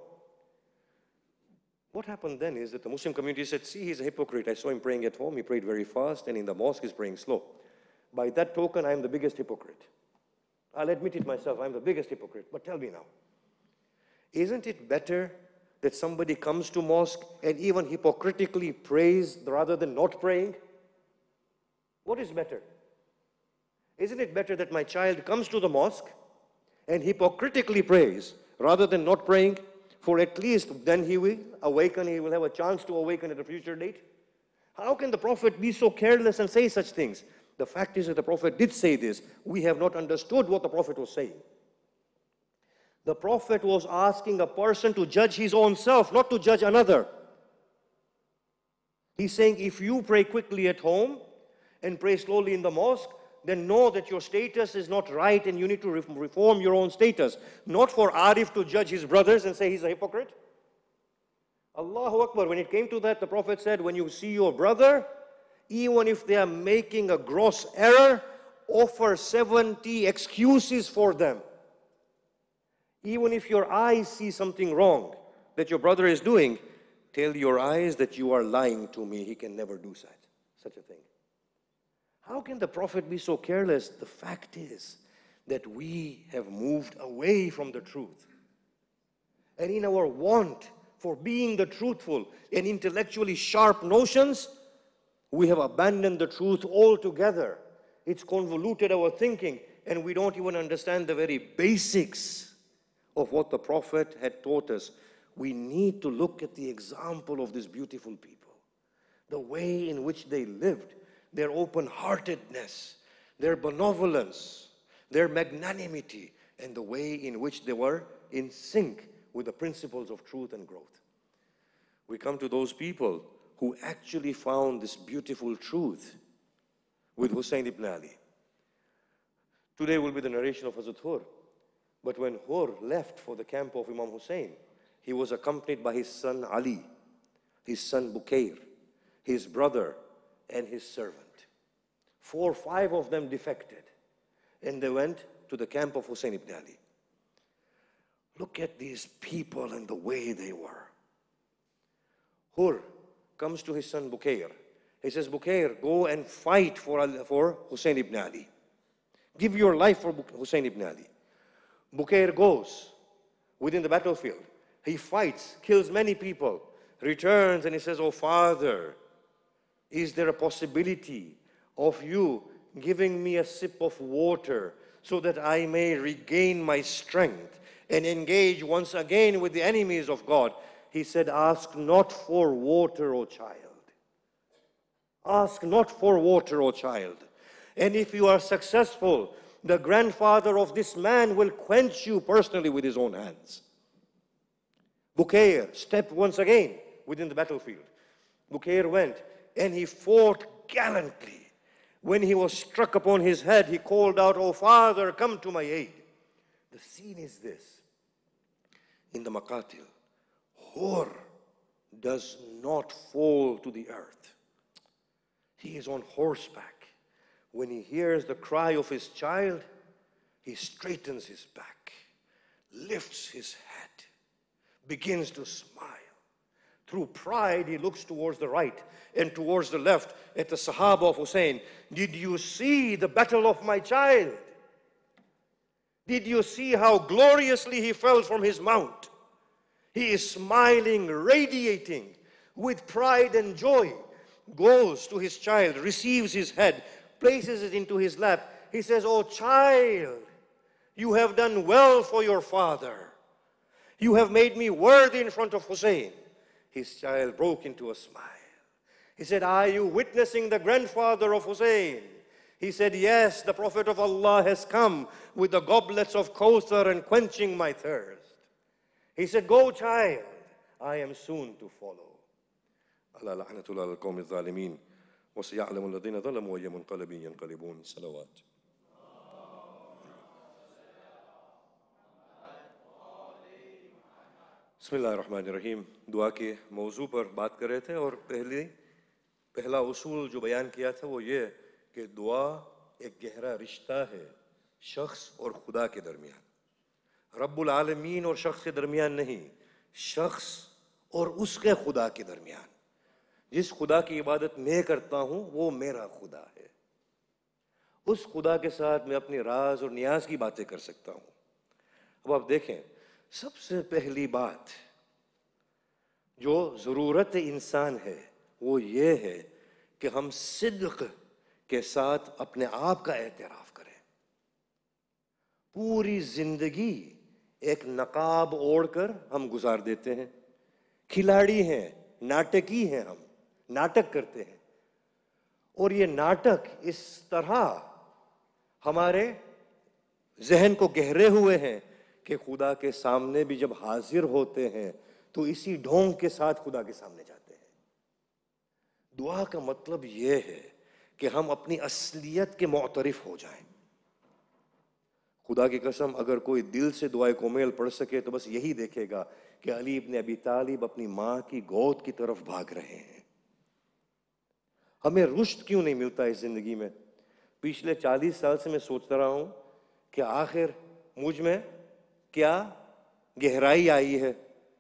What happened then is that the Muslim community said, see, he's a hypocrite. I saw him praying at home. He prayed very fast, and in the mosque, he's praying slow. By that token, I am the biggest hypocrite. I'll admit it myself, I'm the biggest hypocrite. But tell me now, isn't it better that somebody comes to mosque and even hypocritically prays rather than not praying? What is better? Isn't it better that my child comes to the mosque and hypocritically prays rather than not praying? For at least then he will awaken, he will have a chance to awaken at a future date. How can the Prophet be so careless and say such things? The fact is that the Prophet did say this. We have not understood what the Prophet was saying. The Prophet was asking a person to judge his own self, not to judge another. He's saying, if you pray quickly at home and pray slowly in the mosque, then know that your status is not right and you need to reform your own status. Not for Arif to judge his brothers and say he's a hypocrite. Allahu Akbar. When it came to that, the Prophet said, when you see your brother, even if they are making a gross error, offer seventy excuses for them. Even if your eyes see something wrong that your brother is doing, tell your eyes that you are lying to me. He can never do such, such a thing. How can the Prophet be so careless? The fact is that we have moved away from the truth. And in our want for being the truthful and intellectually sharp notions, we have abandoned the truth altogether. It's convoluted our thinking, and we don't even understand the very basics of what the Prophet had taught us. We need to look at the example of these beautiful people, the way in which they lived, their open-heartedness, their benevolence, their magnanimity, and the way in which they were in sync with the principles of truth and growth. We come to those people who actually found this beautiful truth with Hussein ibn Ali. Today will be the narration of Hazrat Hur. But when Hur left for the camp of Imam Hussein, he was accompanied by his son Ali, his son Bukair, his brother, and his servant. Four or five of them defected, and they went to the camp of Hussein ibn Ali. Look at these people and the way they were. Hur comes to his son Bukair. He says, Bukair, go and fight for, for Hussein ibn Ali. Give your life for Hussein ibn Ali. Bukair goes within the battlefield. He fights, kills many people, returns, and he says, oh father, is there a possibility of you giving me a sip of water so that I may regain my strength and engage once again with the enemies of God? He said, ask not for water, O child. Ask not for water, O child. And if you are successful the grandfather of this man will quench you personally with his own hands. Bukayr stepped once again within the battlefield. Bukayr went and he fought gallantly. When he was struck upon his head, he called out, "O father, come to my aid." The scene is this. In the Maqatil, Hur does not fall to the earth. He is on horseback. When he hears the cry of his child, he straightens his back, lifts his head, begins to smile. Through pride, he looks towards the right and towards the left at the Sahaba of Hussein. "Did you see the battle of my child? Did you see how gloriously he fell from his mount?" He is smiling, radiating with pride and joy, goes to his child, receives his head, places it into his lap. He says, "Oh child, you have done well for your father. You have made me worthy in front of Hussein." His child broke into a smile. He said, "Are you witnessing the grandfather of Hussein?" He said, "Yes, the Prophet of Allah has come with the goblets of Kawthar and quenching my thirst." He said, "Go, child, I am soon to follow." Allah la'natul ala al-qawmi al-zalimin wa saya'lamu alladhina zalamu wa ayya munqalabin yanqalibun. Salawat. Bismillahirrahmanirrahim. دعا کے موضوع پر بات کر رہے تھے اور پہلی پہلا اصول جو بیان کیا تھا وہ یہ کہ دعا ایک گہرا رشتہ ہے شخص اور خدا کے درمیان، رب العالمین اور شخص کے درمیان نہیں، شخص اور اس کے خدا کے درمیان۔ جس خدا کی عبادت میں کرتا ہوں وہ میرا خدا ہے، اس خدا کے ساتھ میں اپنی راز اور نیاز کی باتیں کر سکتا ہوں۔ اب آپ دیکھیں، سب سے پہلی بات جو ضرورت انسان ہے وہ یہ ہے کہ ہم صدق کے ساتھ اپنے آپ کا اعتراف کریں۔ پوری زندگی ایک نقاب اوڑھ کر ہم گزار دیتے ہیں، کھلاڑی ہیں، ناٹکی ہیں، ہم ناٹک کرتے ہیں، اور یہ ناٹک اس طرح ہمارے ذہن کو گہرے ہوئے ہیں کہ خدا کے سامنے بھی جب حاضر ہوتے ہیں تو اسی ڈھونگ کے ساتھ خدا کے سامنے جاتے ہیں۔ دعا کا مطلب یہ ہے کہ ہم اپنی اصلیت کے معترف ہو جائیں۔ خدا کی قسم اگر کوئی دل سے دعائے کومیل پڑھ سکے تو بس یہی دیکھے گا کہ علی ابن ابی طالب اپنی ماں کی گود کی طرف بھاگ رہے ہیں۔ ہمیں رشد کیوں نہیں ملتا اس زندگی میں؟ پچھلے چالیس سال سے میں سوچتا رہا ہوں کہ آخر مجھ میں کیا گہرائی آئی ہے،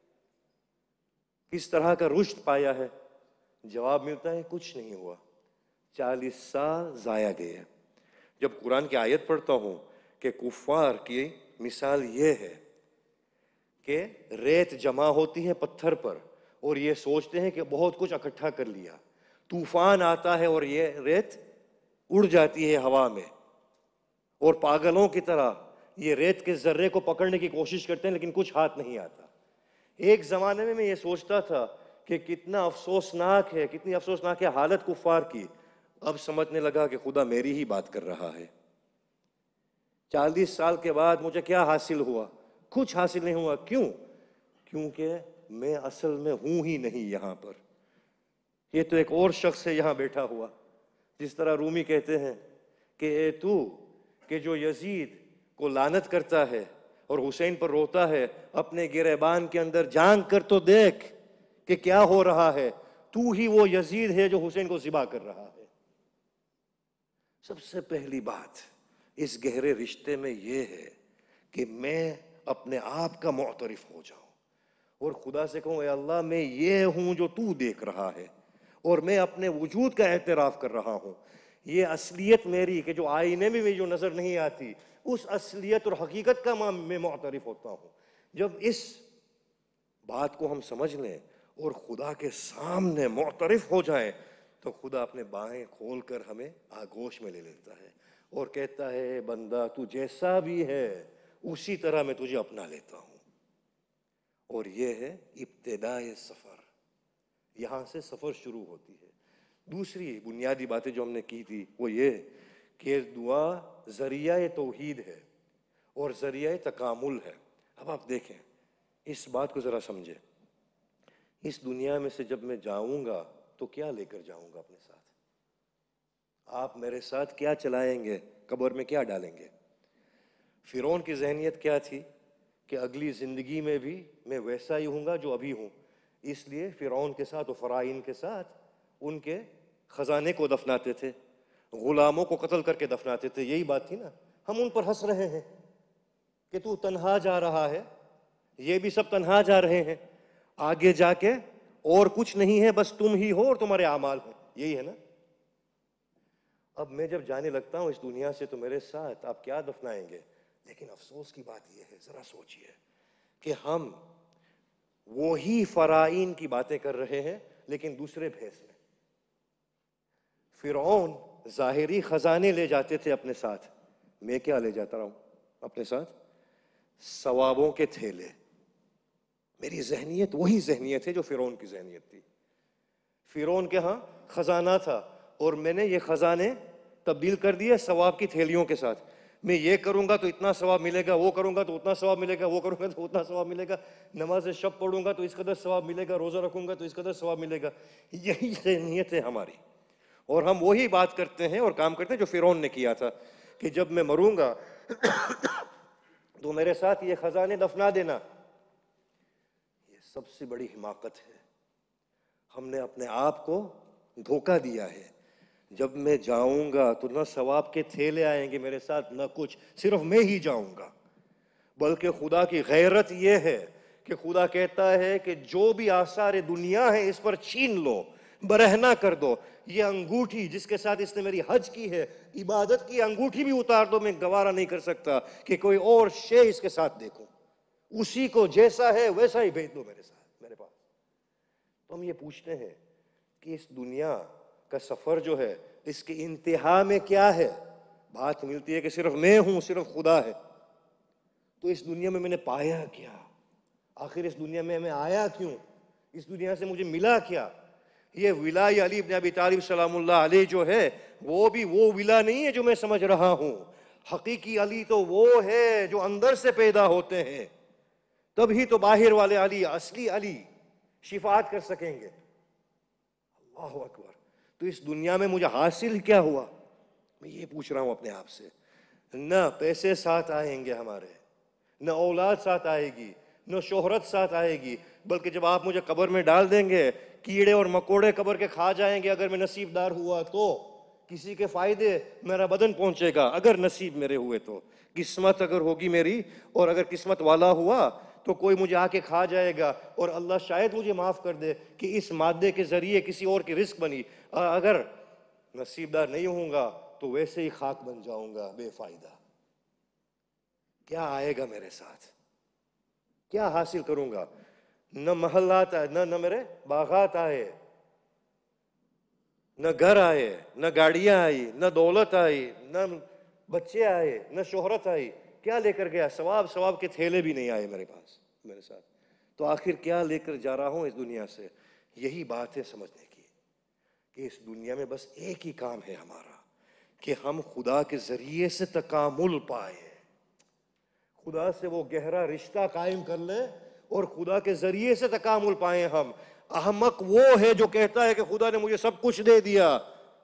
کس طرح کا رشد پایا ہے؟ جواب ملتا ہے کچھ نہیں ہوا، چالیس سال ضائع گئے۔ جب قرآن کی آیت پڑھتا ہوں کہ کفار کی مثال یہ ہے کہ ریت جمع ہوتی ہے پتھر پر اور یہ سوچتے ہیں کہ بہت کچھ اکٹھا کر لیا، طوفان آتا ہے اور یہ ریت اڑ جاتی ہے ہوا میں، اور پاگلوں کی طرح یہ ریت کے ذرے کو پکڑنے کی کوشش کرتے ہیں لیکن کچھ ہاتھ نہیں آتا۔ ایک زمانے میں میں یہ سوچتا تھا کہ کتنا افسوسناک ہے، کتنی افسوسناک ہے حالت کفار کی، اب سمجھنے لگا کہ خدا میری ہی بات کر رہا ہے۔ چالیس سال کے بعد مجھے کیا حاصل ہوا؟ کچھ حاصل نہیں ہوا۔ کیوں؟ کیونکہ میں اصل میں ہوں ہی نہیں یہاں پر، یہ تو ایک اور شخص ہے یہاں بیٹھا ہوا۔ جس طرح رومی کہتے ہیں کہ اے تو کہ جو یزید کو لعنت کرتا ہے اور حسین پر روتا ہے، اپنے گریبان کے اندر جھانک کر تو دیکھ کہ کیا ہو رہا ہے، تو ہی وہ یزید ہے جو حسین کو ذبح کر رہا ہے۔ سب سے پہلی بات اس گہرے رشتے میں یہ ہے کہ میں اپنے آپ کا معترف ہو جاؤں اور خدا سے کہوں، اے اللہ میں یہ ہوں جو تو دیکھ رہا ہے، اور میں اپنے وجود کا اعتراف کر رہا ہوں۔ یہ اصلیت میری کہ جو آئینے میں بھی جو نظر نہیں آتی، اس اصلیت اور حقیقت کا میں معترف ہوتا ہوں۔ جب اس بات کو ہم سمجھ لیں اور خدا کے سامنے معترف ہو جائیں تو خدا اپنے بائیں کھول کر ہمیں آغوش میں لے لیتا ہے اور کہتا ہے، اے بندہ تو جیسا بھی ہے اسی طرح میں تجھے اپنا لیتا ہوں۔ اور یہ ہے ابتدائے سفر، یہاں سے سفر شروع ہوتی ہے۔ دوسری بنیادی باتیں جو ہم نے کی تھی وہ یہ کہ دعا ذریعہ توحید ہے اور ذریعہ تکامل ہے۔ اب آپ دیکھیں اس بات کو ذرا سمجھیں، اس دنیا میں سے جب میں جاؤں گا تو کیا لے کر جاؤں گا اپنے ساتھ؟ آپ میرے ساتھ کیا چلائیں گے؟ قبر میں کیا ڈالیں گے؟ فرعون کی ذہنیت کیا تھی کہ اگلی زندگی میں بھی میں ویسا ہی ہوں گا جو ابھی ہوں، اس لیے فرعون کے ساتھ و فرعون کے ساتھ ان کے خزانے کو دفناتے تھے، غلاموں کو قتل کر کے دفناتے تھے۔ یہی بات تھی نا، ہم ان پر ہنس رہے ہیں کہ تو تنہا جا رہا ہے، یہ بھی سب تنہا جا رہے ہیں، آگے جا کے اور کچھ نہیں ہے، بس تم ہی ہو اور تمہارے اعمال ہیں، یہی ہے نا۔ اب میں جب جانے لگتا ہوں اس دنیا سے تو میرے ساتھ آپ کیا دفنائیں گے؟ لیکن افسوس کی بات یہ ہے، ذرا سوچئے کہ ہم وہی فرعون کی باتیں کر رہے ہیں لیکن دوسرے بھیس میں۔ فرعون ظاہری خزانے لے جاتے تھے اپنے ساتھ، میں کیا لے جاتا رہا ہوں اپنے ساتھ؟ ثوابوں کے تھیلے۔ میری ذہنیت وہی ذہنیت ہے جو فرعون کی ذہنیت تھی۔ فرعون کے ہاں خزانہ تھا اور میں نے یہ خزانے تبدیل کر دیے ثواب کی تھیلیوں کے ساتھ۔ میں یہ کروں گا تو اتنا ثواب ملے گا، وہ کروں گا تو اتنا ثواب ملے گا، وہ کروں گا تو اتنا ثواب ملے گا، نماز شب پڑھوں گا تو اس قدر ثواب ملے گا، روزہ رکھوں گا تو اس قدر ثواب ملے گا۔ یہی ذہنیت ہے ہماری، اور ہم وہی بات کرتے ہیں اور کام کرتے ہیں جو فرعون نے کیا تھا کہ جب میں مروں گا تو میرے ساتھ یہ خزانے دفنا دینا۔ یہ سب سے بڑی حماقت ہے، ہم نے اپنے آپ کو دھوکہ دیا ہے۔ جب میں جاؤں گا تو نہ ثواب کے تھیلے آئیں گے میرے ساتھ، نہ کچھ، صرف میں ہی جاؤں گا۔ بلکہ خدا کی غیرت یہ ہے کہ خدا کہتا ہے کہ جو بھی آثار دنیا ہے اس پر چھین لو، برہنہ کر دو۔ یہ انگوٹھی جس کے ساتھ اس نے میری حج کی ہے، عبادت کی انگوٹھی بھی اتار دو، میں گوارا نہیں کر سکتا کہ کوئی اور شے اس کے ساتھ دیکھوں، اسی کو جیسا ہے ویسا ہی بھیج دو میرے ساتھ میرے پاس۔ تو ہم یہ پوچھتے ہیں کہ اس دنیا کا سفر جو ہے اس کی انتہا میں کیا ہے؟ بات ملتی ہے کہ صرف میں ہوں، صرف خدا ہے۔ تو اس دنیا میں میں نے پایا کیا؟ آخر اس دنیا میں میں آیا کیوں؟ اس دنیا سے مجھے ملا کیا؟ یہ ولا علی بن ابی طالب سلام اللہ علیہ جو ہے وہ بھی وہ ولا نہیں ہے جو میں سمجھ رہا ہوں۔ حقیقی علی تو وہ ہے جو اندر سے پیدا ہوتے ہیں، تبھی تو باہر والے علی، اصلی علی شفاعت کر سکیں گے۔ اللہ اکبر۔ تو اس دنیا میں مجھے حاصل کیا ہوا؟ میں یہ پوچھ رہا ہوں اپنے آپ سے۔ نہ پیسے ساتھ آئیں گے ہمارے، نہ اولاد ساتھ آئے گی، نہ شہرت ساتھ آئے گی، بلکہ جب آپ مجھے قبر میں ڈال دیں گے کیڑے اور مکوڑے قبر کے کھا جائیں گے اگر میں نصیب دار ہوا تو۔ کسی کے فائدے میرا بدن پہنچے گا اگر نصیب میرے ہوئے تو، قسمت اگر ہوگی میری، اور اگر قسمت والا ہوا تو کوئی مجھے آ کے کھا جائے گا اور اللہ شاید مجھے معاف کر دے کہ اس مادے کے ذریعے کسی اور کی رزق بنی۔ اگر نصیب دار نہیں ہوں گا تو ویسے ہی خاک بن جاؤں گا، بے فائدہ۔ کیا آئے گا میرے ساتھ؟ کیا حاصل کروں گا؟ نہ محلات آئے، نہ نہ میرے باغات آئے، نہ گھر آئے، نہ گاڑیاں آئی، نہ دولت آئی، نہ بچے آئے، نہ شہرت آئی۔ کیا لے کر گیا؟ ثواب ثواب کے تھیلے بھی نہیں آئے میرے پاس، میرے ساتھ۔ تو آخر کیا لے کر جا رہا ہوں اس دنیا سے؟ یہی بات ہے سمجھنے کی کہ اس دنیا میں بس ایک ہی کام ہے ہمارا کہ ہم خدا کے ذریعے سے تکامل پائیں، خدا سے وہ گہرا رشتہ قائم کر لیں اور خدا کے ذریعے سے تکامل پائیں ہم۔ احمق وہ ہے جو کہتا ہے کہ خدا نے مجھے سب کچھ دے دیا۔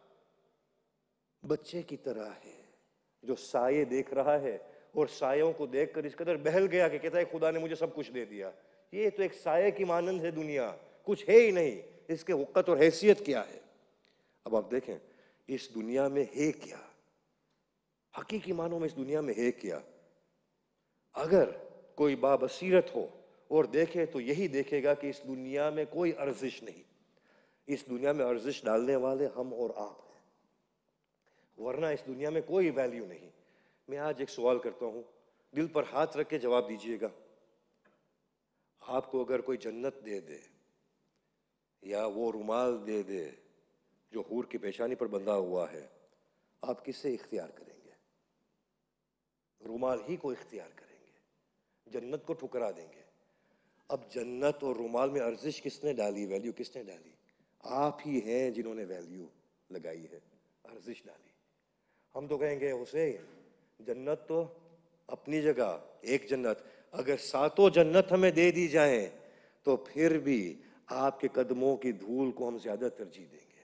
بچے کی طرح ہے جو سائے دیکھ رہا ہے اور سایوں کو دیکھ کر اس قدر بہل گیا کہ کہتا ہے خدا نے مجھے سب کچھ دے دیا۔ یہ تو ایک سائے کی مانند ہے دنیا، کچھ ہے ہی نہیں، اس کے وقت اور حیثیت کیا ہے؟ اب آپ دیکھیں اس دنیا میں ہے کیا، حقیقی معنوں میں اس دنیا میں ہے کیا؟ اگر کوئی بابصیرت ہو اور دیکھے تو یہی دیکھے گا کہ اس دنیا میں کوئی ارزش نہیں۔ اس دنیا میں ارزش ڈالنے والے ہم اور آپ ہیں، ورنہ اس دنیا میں کوئی ویلیو نہیں۔ میں آج ایک سوال کرتا ہوں، دل پر ہاتھ رکھ کے جواب دیجئے گا۔ آپ کو اگر کوئی جنت دے دے یا وہ رومال دے دے جو حور کی پیشانی پر بندھا ہوا ہے، آپ کس سے اختیار کریں گے؟ رومال ہی کو اختیار کریں گے، جنت کو ٹھکرا دیں گے۔ اب جنت اور رومال میں ارزش کس نے ڈالی، ویلیو کس نے ڈالی؟ آپ ہی ہیں جنہوں نے ویلیو لگائی ہے، ارزش ڈالی۔ ہم تو کہیں گے حسین جنت تو اپنی جگہ ایک جنت، اگر ساتوں جنت ہمیں دے دی جائیں تو پھر بھی آپ کے قدموں کی دھول کو ہم زیادہ ترجیح دیں گے۔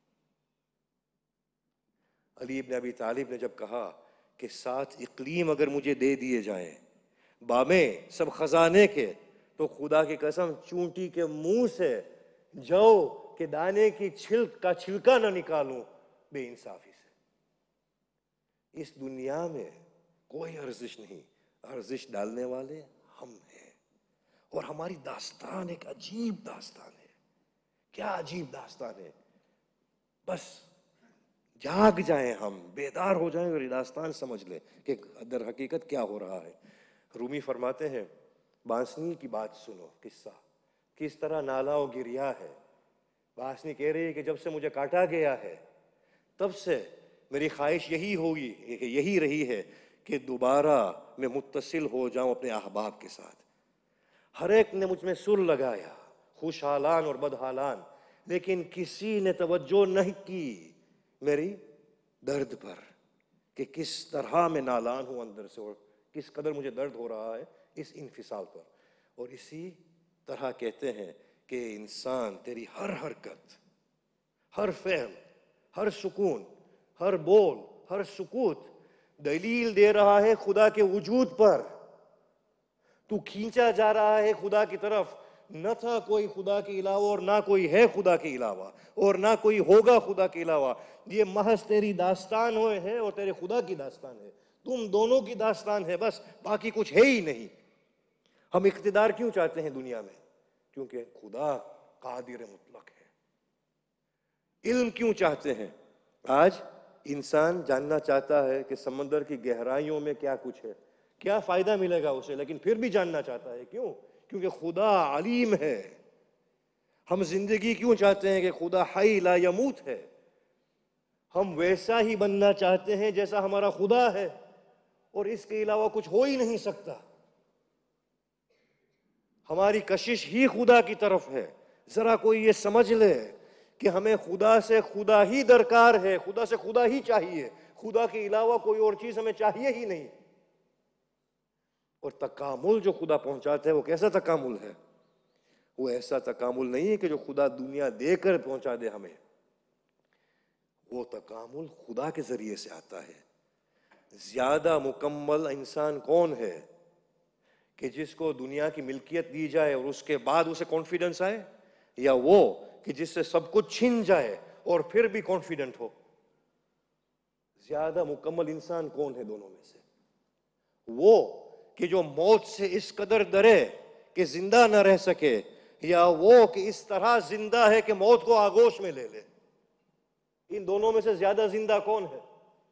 علی ابن ابی طالب نے جب کہا کہ سات اقلیم اگر مجھے دے دیے جائیں، بامیں سب خزانے کے، تو خدا کی قسم چونٹی کے منہ سے جو کہ دانے کی چھلک کا چھلکا نہ نکالوں بے انصافی سے۔ اس دنیا میں کوئی ارزش نہیں، ارزش ڈالنے والے ہم ہیں، اور ہماری داستان ایک عجیب داستان ہے۔ کیا عجیب داستان ہے، بس جاگ جائیں، ہم بیدار ہو جائیں اور یہ داستان سمجھ لیں کہ در حقیقت کیا ہو رہا ہے۔ رومی فرماتے ہیں بانسنی کی بات سنو، قصہ کس طرح نالا و گریا ہے۔ بانسنی کہہ رہی ہے کہ جب سے مجھے کاٹا گیا ہے تب سے میری خواہش یہی ہوگی، یہی رہی ہے کہ دوبارہ میں متصل ہو جاؤں اپنے احباب کے ساتھ۔ ہر ایک نے مجھ میں سر لگایا، خوشحالان اور بدحالان، لیکن کسی نے توجہ نہیں کی میری درد پر کہ کس طرح میں نالان ہوں اندر سے اور کس قدر مجھے درد ہو رہا ہے اس انفصال پر۔ اور اسی طرح کہتے ہیں کہ انسان تیری ہر حرکت، ہر فعل، ہر سکون، ہر بول، ہر سکوت دلیل دے رہا ہے خدا کے وجود پر۔ تو کھینچا جا رہا ہے خدا کی طرف، نہ تھا کوئی خدا کے علاوہ اور نہ کوئی ہے خدا کے علاوہ اور نہ کوئی ہوگا خدا کے علاوہ۔ یہ محض تیری داستان ہوئے ہے اور تیرے خدا کی داستان ہے، تم دونوں کی داستان ہے، بس باقی کچھ ہے ہی نہیں۔ ہم اقتدار کیوں چاہتے ہیں دنیا میں؟ کیونکہ خدا قادر مطلق ہے۔ علم کیوں چاہتے ہیں؟ آج انسان جاننا چاہتا ہے کہ سمندر کی گہرائیوں میں کیا کچھ ہے، کیا فائدہ ملے گا اسے، لیکن پھر بھی جاننا چاہتا ہے۔ کیوں؟ کیونکہ خدا علیم ہے۔ ہم زندگی کیوں چاہتے ہیں؟ کہ خدا حی لا یموت ہے۔ ہم ویسا ہی بننا چاہتے ہیں جیسا ہمارا خدا ہے، اور اس کے علاوہ کچھ ہو ہی نہیں سکتا۔ ہماری کشش ہی خدا کی طرف ہے۔ ذرا کوئی یہ سمجھ لے کہ ہمیں خدا سے خدا ہی درکار ہے، خدا سے خدا ہی چاہیے، خدا کے علاوہ کوئی اور چیز ہمیں چاہیے ہی نہیں۔ اور تکامل جو خدا پہنچاتا ہے وہ کیسا تکامل ہے؟ وہ ایسا تکامل نہیں ہے کہ جو خدا دنیا دے کر پہنچا دے ہمیں، وہ تکامل خدا کے ذریعے سے آتا ہے۔ زیادہ مکمل انسان کون ہے؟ کہ جس کو دنیا کی ملکیت دی جائے اور اس کے بعد اسے کانفیڈنس آئے، یا وہ کہ جس سے سب کچھ چھن جائے اور پھر بھی کانفیڈنٹ ہو؟ زیادہ مکمل انسان کون ہے دونوں میں سے؟ وہ کہ جو موت سے اس قدر ڈرے کہ زندہ نہ رہ سکے، یا وہ کہ اس طرح زندہ ہے کہ موت کو آغوش میں لے لے؟ ان دونوں میں سے زیادہ زندہ کون ہے؟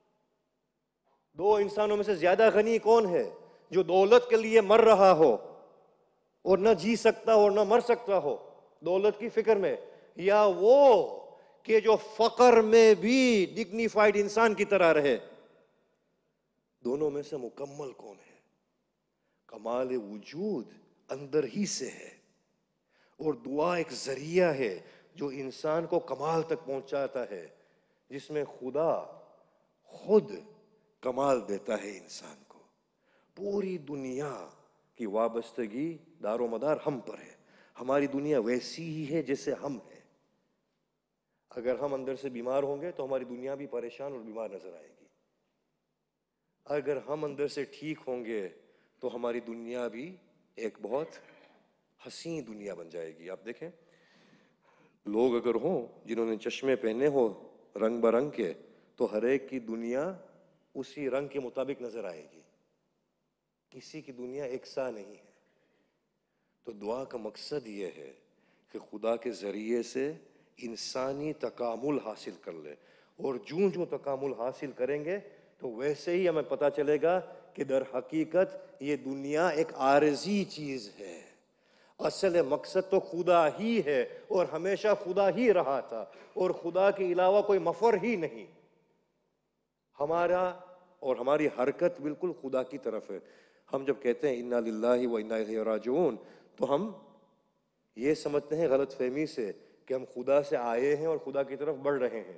دو انسانوں میں سے زیادہ غنی کون ہے؟ جو دولت کے لیے مر رہا ہو اور نہ جی سکتا ہو اور نہ مر سکتا ہو دولت کی فکر میں، یا وہ کہ جو فقر میں بھی ڈگنیفائڈ انسان کی طرح رہے؟ دونوں میں سے مکمل کون ہے؟ کمال وجود اندر ہی سے ہے، اور دعا ایک ذریعہ ہے جو انسان کو کمال تک پہنچاتا ہے، جس میں خدا خود کمال دیتا ہے انسان کو۔ پوری دنیا کی وابستگی دار و مدار ہم پر ہے۔ ہماری دنیا ویسی ہی ہے جیسے ہم ہیں۔ اگر ہم اندر سے بیمار ہوں گے تو ہماری دنیا بھی پریشان اور بیمار نظر آئے گی۔ اگر ہم اندر سے ٹھیک ہوں گے تو ہماری دنیا بھی ایک بہت حسین دنیا بن جائے گی۔ آپ دیکھیں، لوگ اگر ہوں جنہوں نے چشمے پہنے ہو رنگ برنگ کے، تو ہر ایک کی دنیا اسی رنگ کے مطابق نظر آئے گی، کسی کی دنیا یکساں نہیں ہے۔ تو دعا کا مقصد یہ ہے کہ خدا کے ذریعے سے انسانی تکامل حاصل کر لے، اور جوں جوں تکامل حاصل کریں گے تو ویسے ہی ہمیں پتہ چلے گا کہ در حقیقت یہ دنیا ایک عارضی چیز ہے، اصل مقصد تو خدا ہی ہے اور ہمیشہ خدا ہی رہا تھا، اور خدا کے علاوہ کوئی مفر ہی نہیں۔ ہمارا اور ہماری حرکت بالکل خدا کی طرف ہے۔ ہم جب کہتے ہیں انا للہ و انا الیہ راجعون، تو ہم یہ سمجھتے ہیں غلط فہمی سے کہ ہم خدا سے آئے ہیں اور خدا کی طرف بڑھ رہے ہیں،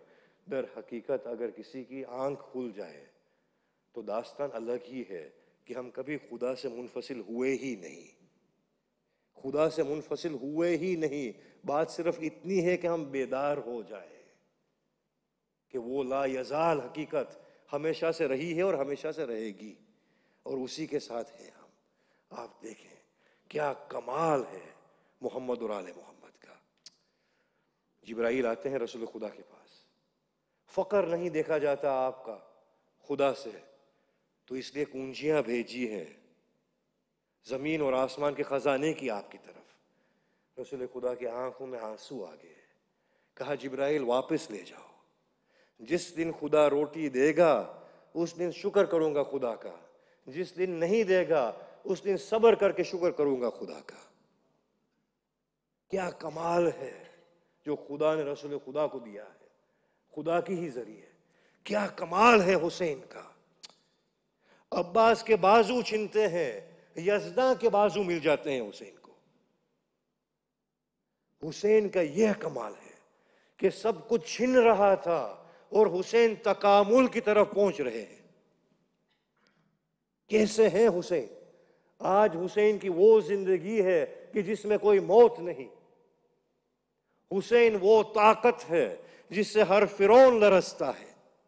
در حقیقت اگر کسی کی آنکھ کھل جائے تو داستان الگ ہی ہے کہ ہم کبھی خدا سے منفصل ہوئے ہی نہیں، خدا سے منفصل ہوئے ہی نہیں۔ بات صرف اتنی ہے کہ ہم بیدار ہو جائیں کہ وہ لا یزال حقیقت ہمیشہ سے رہی ہے اور ہمیشہ سے رہے گی، اور اسی کے ساتھ ہیں ہم۔ آپ دیکھیں کیا کمال ہے محمد اور آل محمد کا۔ جبرائیل آتے ہیں رسول خدا کے پاس، فقر نہیں دیکھا جاتا آپ کا خدا سے، تو اس لیے کنجیاں بھیجی ہیں زمین اور آسمان کے خزانے کی آپ کی طرف۔ رسول خدا کی آنکھوں میں آنسو آ گئے، کہا جبرائیل واپس لے جاؤ، جس دن خدا روٹی دے گا اس دن شکر کروں گا خدا کا، جس دن نہیں دے گا اس دن صبر کر کے شکر کروں گا خدا کا۔ کیا کمال ہے جو خدا نے رسول خدا کو دیا ہے، خدا کی ہی ذریعے۔ کیا کمال ہے حسین کا۔ عباس کے بازو چھنتے ہیں، یزداں کے بازو مل جاتے ہیں حسین کو۔ حسین کا یہ کمال ہے کہ سب کچھ چھن رہا تھا اور حسین تکامل کی طرف پہنچ رہے ہیں۔ کیسے ہیں حسین؟ آج حسین کی وہ زندگی ہے کہ جس میں کوئی موت نہیں۔ حسین وہ طاقت ہے جس سے ہر فرعون لرزتا ہے۔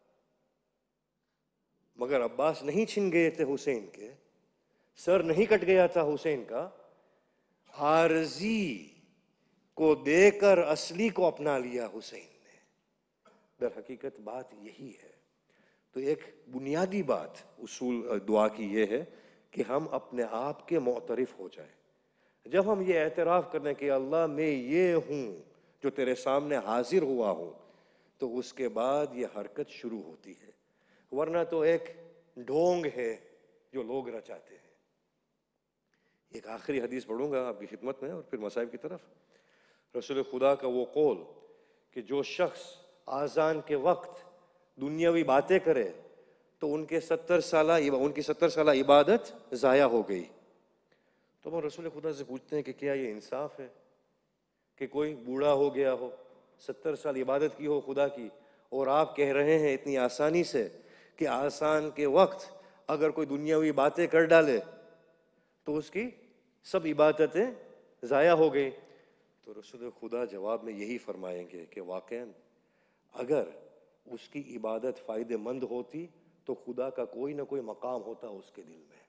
مگر عباس نہیں چھن گئے تھے حسین کے، سر نہیں کٹ گیا تھا حسین کا، عارضی کو دے کر اصلی کو اپنا لیا حسین نے۔ در حقیقت بات یہی ہے۔ تو ایک بنیادی بات اصول دعا کی یہ ہے کہ ہم اپنے آپ کے معترف ہو جائیں۔ جب ہم یہ اعتراف کرنے کہ اللہ میں یہ ہوں جو تیرے سامنے حاضر ہوا ہوں، تو اس کے بعد یہ حرکت شروع ہوتی ہے، ورنہ تو ایک ڈھونگ ہے جو لوگ رچاتے ہیں۔ ایک آخری حدیث پڑھوں گا آپ کی خدمت میں اور پھر مصائب کی طرف۔ رسول خدا کا وہ قول کہ جو شخص آذان کے وقت دنیاوی باتیں کرے تو ان کے ستر سالہ ان کی ستر سالہ عبادت ضائع ہو گئی۔ تو ہم رسول خدا سے پوچھتے ہیں کہ کیا یہ انصاف ہے کہ کوئی بوڑھا ہو گیا ہو، ستر سال عبادت کی ہو خدا کی، اور آپ کہہ رہے ہیں اتنی آسانی سے کہ آسان کے وقت اگر کوئی دنیاوی باتیں کر ڈالے تو اس کی سب عبادتیں ضائع ہو گئی۔ تو رسول خدا جواب میں یہی فرمائیں گے کہ واقعاً اگر اس کی عبادت فائدہ مند ہوتی تو خدا کا کوئی نہ کوئی مقام ہوتا اس کے دل میں۔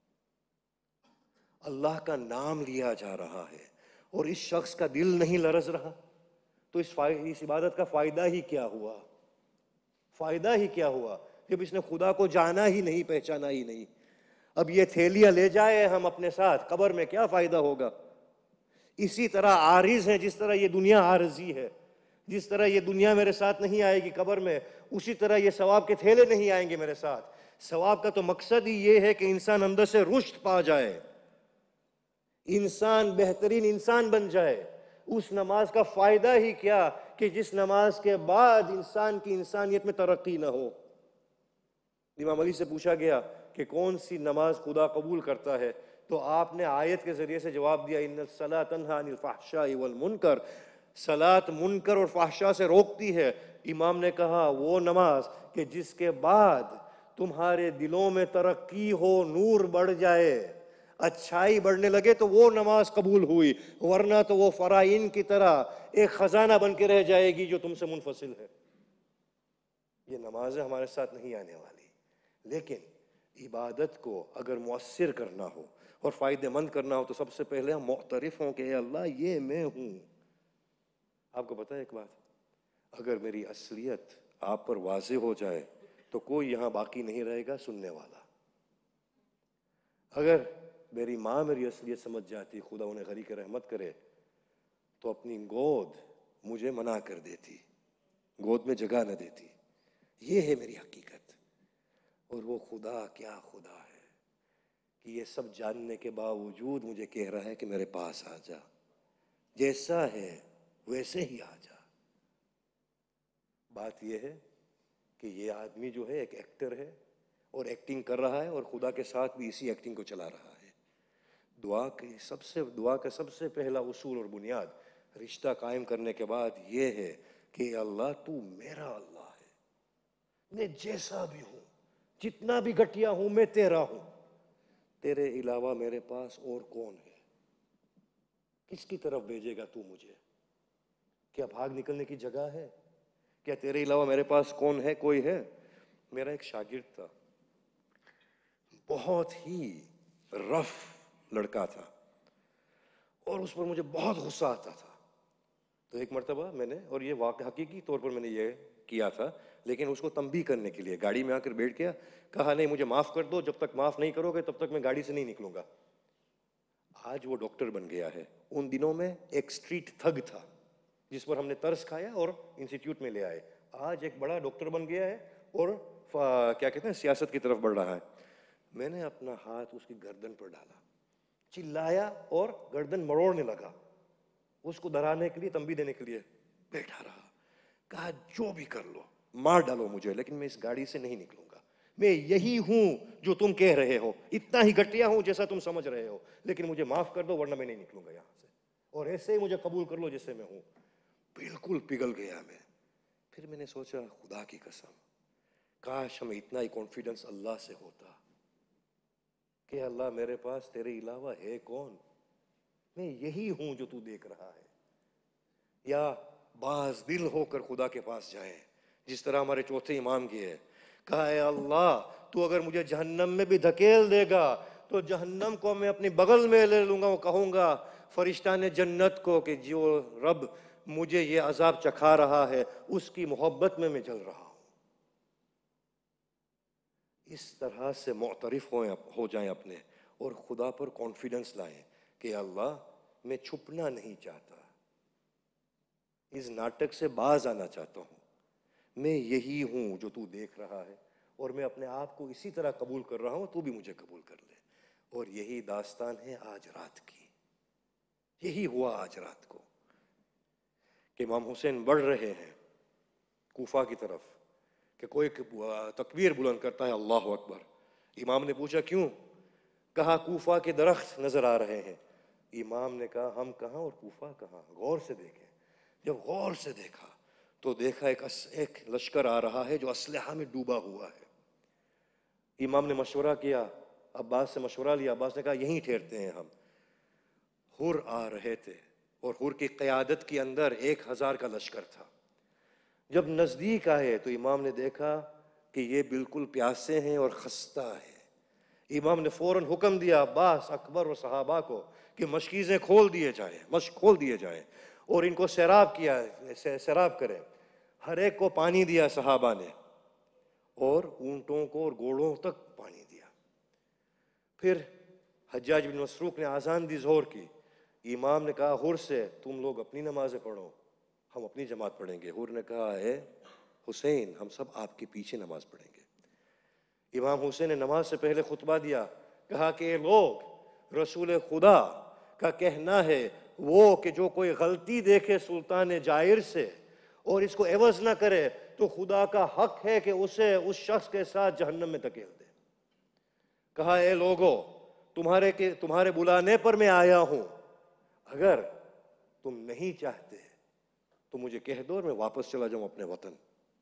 اللہ کا نام لیا جا رہا ہے اور اس شخص کا دل نہیں لرز رہا، تو اس اس عبادت کا فائدہ ہی کیا ہوا؟ فائدہ ہی کیا ہوا جب اس نے خدا کو جانا ہی نہیں، پہچانا ہی نہیں؟ اب یہ تھیلیاں لے جائے ہم اپنے ساتھ، قبر میں کیا فائدہ ہوگا؟ اسی طرح عارض ہے، جس طرح یہ دنیا عارضی ہے، جس طرح یہ دنیا میرے ساتھ نہیں آئے گی قبر میں، اسی طرح یہ ثواب کے تھیلے نہیں آئیں گے میرے ساتھ۔ ثواب کا تو مقصد ہی یہ ہے کہ انسان اندر سے رشد پا جائے، انسان بہترین انسان بن جائے۔ اس نماز کا فائدہ ہی کیا کہ جس نماز کے بعد انسان کی انسانیت میں ترقی نہ ہو۔ امام علی سے پوچھا گیا کہ کون سی نماز خدا قبول کرتا ہے، تو آپ نے آیت کے ذریعے سے جواب دیا ان الصلاۃ تنہی عن الفحشاء والمنکر، صلاۃ منکر اور فحشاء سے روکتی ہے۔ امام نے کہا وہ نماز کہ جس کے بعد تمہارے دلوں میں ترقی ہو، نور بڑھ جائے، اچھائی بڑھنے لگے، تو وہ نماز قبول ہوئی، ورنہ تو وہ فرائن کی طرح ایک خزانہ بن کے رہ جائے گی جو تم سے منفصل ہے۔ یہ نمازیں ہمارے ساتھ نہیں آنے والی، لیکن عبادت کو اگر مؤثر کرنا ہو اور فائدہ مند کرنا ہو تو سب سے پہلے ہم معترف ہوں کہ اے اللہ یہ میں ہوں۔ آپ کو پتہ ہے ایک بات، اگر میری اصلیت آپ پر واضح ہو جائے تو کوئی یہاں باقی نہیں رہے گا سننے والا۔ اگر میری ماں میری اصلیت سمجھ جاتی، خدا انہیں غریق رحمت کرے، تو اپنی گود مجھے منع کر دیتی، گود میں جگہ نہ دیتی۔ یہ ہے میری حقیقت۔ اور وہ خدا کیا خدا ہے کہ یہ سب جاننے کے باوجود مجھے کہہ رہا ہے کہ میرے پاس آ جا، جیسا ہے ویسے ہی آ جا۔ بات یہ ہے کہ یہ آدمی جو ہے ایک ایکٹر ہے اور ایکٹنگ کر رہا ہے، اور خدا کے ساتھ بھی اسی ایکٹنگ کو چلا رہا ہے۔ دعا کی سب سے دعا کا سب سے پہلا اصول اور بنیاد رشتہ قائم کرنے کے بعد یہ ہے کہ اللہ تو میرا اللہ میں جیسا بھی ہوں، جتنا بھی گھٹیا ہوں، میں تیرا ہوں، تیرے علاوہ میرے پاس اور کون ہے؟ کس کی طرف بھیجے گا تو مجھے؟ کیا بھاگ نکلنے کی جگہ ہے؟ کیا تیرے علاوہ میرے پاس کون ہے؟ کوئی ہے؟ میرا ایک شاگرد تھا، بہت ہی رف لڑکا تھا، اور اس پر مجھے بہت غصہ آتا تھا. تو ایک مرتبہ میں نے، اور یہ واقع حقیقی طور پر میں نے یہ کیا تھا، لیکن اس کو تنبیہ کرنے کے لیے گاڑی میں آ کر بیٹھ گیا، کہا نہیں مجھے معاف کر دو، جب تک معاف نہیں کرو گے تب تک میں گاڑی سے نہیں نکلوں گا. آج وہ ڈاکٹر بن گیا ہے. ان دنوں میں ایک اسٹریٹ تھگ تھا جس پر ہم نے ترس کھایا اور انسٹیٹیوٹ میں لے آئے. آج ایک بڑا ڈاکٹر بن گیا ہے اور کیا کہتے ہیں سیاست کی طرف بڑھ رہا ہے. میں نے اپنا ہاتھ اس کی گردن پر ڈالا، چلایا اور گردن مروڑنے لگا، اس کو ڈرانے کے لیے، تنبیہ دینے کے لیے. بیٹھا رہا، کہا جو بھی کر لو، مار ڈالو مجھے، لیکن میں اس گاڑی سے نہیں نکلوں گا. میں یہی ہوں جو تم کہہ رہے ہو، اتنا ہی گھٹیا ہوں جیسا تم سمجھ رہے ہو، لیکن مجھے معاف کر دو ورنہ میں نہیں نکلوں گا یہاں سے، اور ایسے ہی مجھے قبول کر لو جیسے میں ہوں. بالکل پگھل گیا میں. پھر میں نے سوچا خدا کی قسم، کاش ہمیں اتنا ہی کانفیڈنس اللہ سے ہوتا کہ اللہ میرے پاس تیرے علاوہ ہے کون؟ میں یہی ہوں جو تو دیکھ رہا ہے. یا باز دل ہو کر خدا کے پاس جائیں، جس طرح ہمارے چوتھے امام کیے، کہا اے اللہ تو اگر مجھے جہنم میں بھی دھکیل دے گا تو جہنم کو میں اپنی بغل میں لے لوں گا، وہ کہوں گا فرشتہ نے جنت کو کہ جو رب مجھے یہ عذاب چکھا رہا ہے اس کی محبت میں میں جل رہا ہوں. اس طرح سے معترف ہو جائیں اپنے، اور خدا پر کانفیڈنس لائیں کہ اللہ میں چھپنا نہیں چاہتا، اس ناٹک سے باز آنا چاہتا ہوں، میں یہی ہوں جو تو دیکھ رہا ہے، اور میں اپنے آپ کو اسی طرح قبول کر رہا ہوں، تو بھی مجھے قبول کر لے. اور یہی داستان ہے آج رات کی. یہی ہوا آج رات کو کہ امام حسین بڑھ رہے ہیں کوفہ کی طرف، کہ کوئی تکبیر بلند کرتا ہے اللہ اکبر. امام نے پوچھا کیوں؟ کہا کوفہ کے درخت نظر آ رہے ہیں. امام نے کہا ہم کہاں اور کوفہ کہاں، غور سے دیکھیں. جب غور سے دیکھا تو دیکھا ایک ایک لشکر آ رہا ہے جو اسلحہ میں ڈوبا ہوا ہے. امام نے مشورہ کیا، عباس سے مشورہ لیا. عباس نے کہا یہیں ٹھہرتے ہیں ہم. حر آ رہے تھے اور حر کی قیادت کے اندر ایک ہزار کا لشکر تھا. جب نزدیک آئے تو امام نے دیکھا کہ یہ بالکل پیاسے ہیں اور خستہ ہیں. امام نے فوراً حکم دیا عباس، اکبر اور صحابہ کو کہ مشکیزیں کھول دیے جائیں، مشک کھول دیے جائیں، اور ان کو سیراب کیا سیراب کریں. ہر ایک کو پانی دیا صحابہ نے، اور اونٹوں کو اور گھوڑوں تک پانی دیا. پھر حجاج بن مسروق نے آذان دی ظہر کی. امام نے کہا حر سے تم لوگ اپنی نمازیں پڑھو، ہم اپنی جماعت پڑھیں گے. حر نے کہا اے حسین ہم سب آپ کے پیچھے نماز پڑھیں گے. امام حسین نے نماز سے پہلے خطبہ دیا، کہا کہ اے لوگ، رسول خدا کا کہنا ہے وہ کہ جو کوئی غلطی دیکھے سلطان جائر سے اور اس کو عوض نہ کرے تو خدا کا حق ہے کہ اسے اس شخص کے ساتھ جہنم میں دھکیل دے. کہا اے لوگو، تمہارے کے تمہارے بلانے پر میں آیا ہوں، اگر تم نہیں چاہتے تو مجھے کہہ دو اور میں واپس چلا جاؤں اپنے وطن.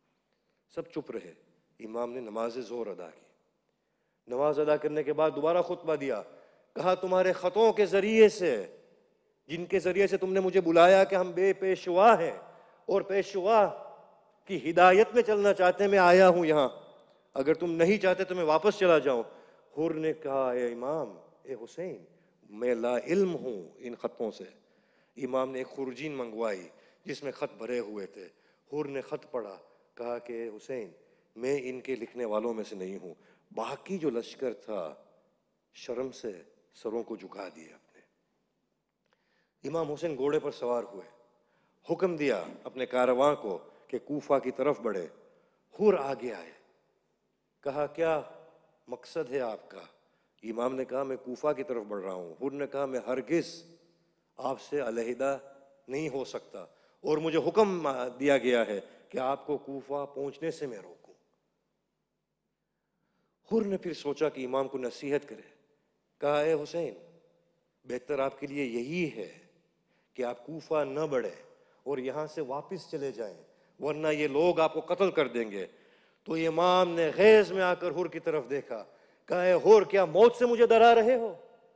سب چپ رہے. امام نے نماز ظہر ادا کی. نماز ادا کرنے کے بعد دوبارہ خطبہ دیا. کہا تمہارے خطوں کے ذریعے سے، جن کے ذریعے سے تم نے مجھے بلایا کہ ہم بے پیشوا ہیں اور پیشوا کی ہدایت میں چلنا چاہتے ہیں، میں آیا ہوں یہاں، اگر تم نہیں چاہتے تو میں واپس چلا جاؤں. حر نے کہا اے امام، اے حسین، میں لا علم ہوں ان خطوں سے. امام نے ایک خرجین منگوائی جس میں خط بھرے ہوئے تھے. حر نے خط پڑھا، کہا کہ اے حسین میں ان کے لکھنے والوں میں سے نہیں ہوں. باقی جو لشکر تھا شرم سے سروں کو جھکا دیے اپنے. امام حسین گھوڑے پر سوار ہوئے، حکم دیا اپنے کارواں کو کہ کوفہ کی طرف بڑھے. حر آگے آئے. کہا کیا مقصد ہے آپ کا؟ امام نے کہا میں کوفہ کی طرف بڑھ رہا ہوں. حر نے کہا میں ہرگز آپ سے علیحدہ نہیں ہو سکتا، اور مجھے حکم دیا گیا ہے کہ آپ کو کوفہ پہنچنے سے میں روکوں. حر نے پھر سوچا کہ امام کو نصیحت کرے. کہا اے حسین، بہتر آپ کے لیے یہی ہے کہ آپ کوفہ نہ بڑھیں اور یہاں سے واپس چلے جائیں، ورنہ یہ لوگ آپ کو قتل کر دیں گے. تو امام نے غیظ میں آ کر حور کی طرف دیکھا، کہا اے حور کیا موت سے مجھے ڈرا رہے ہو؟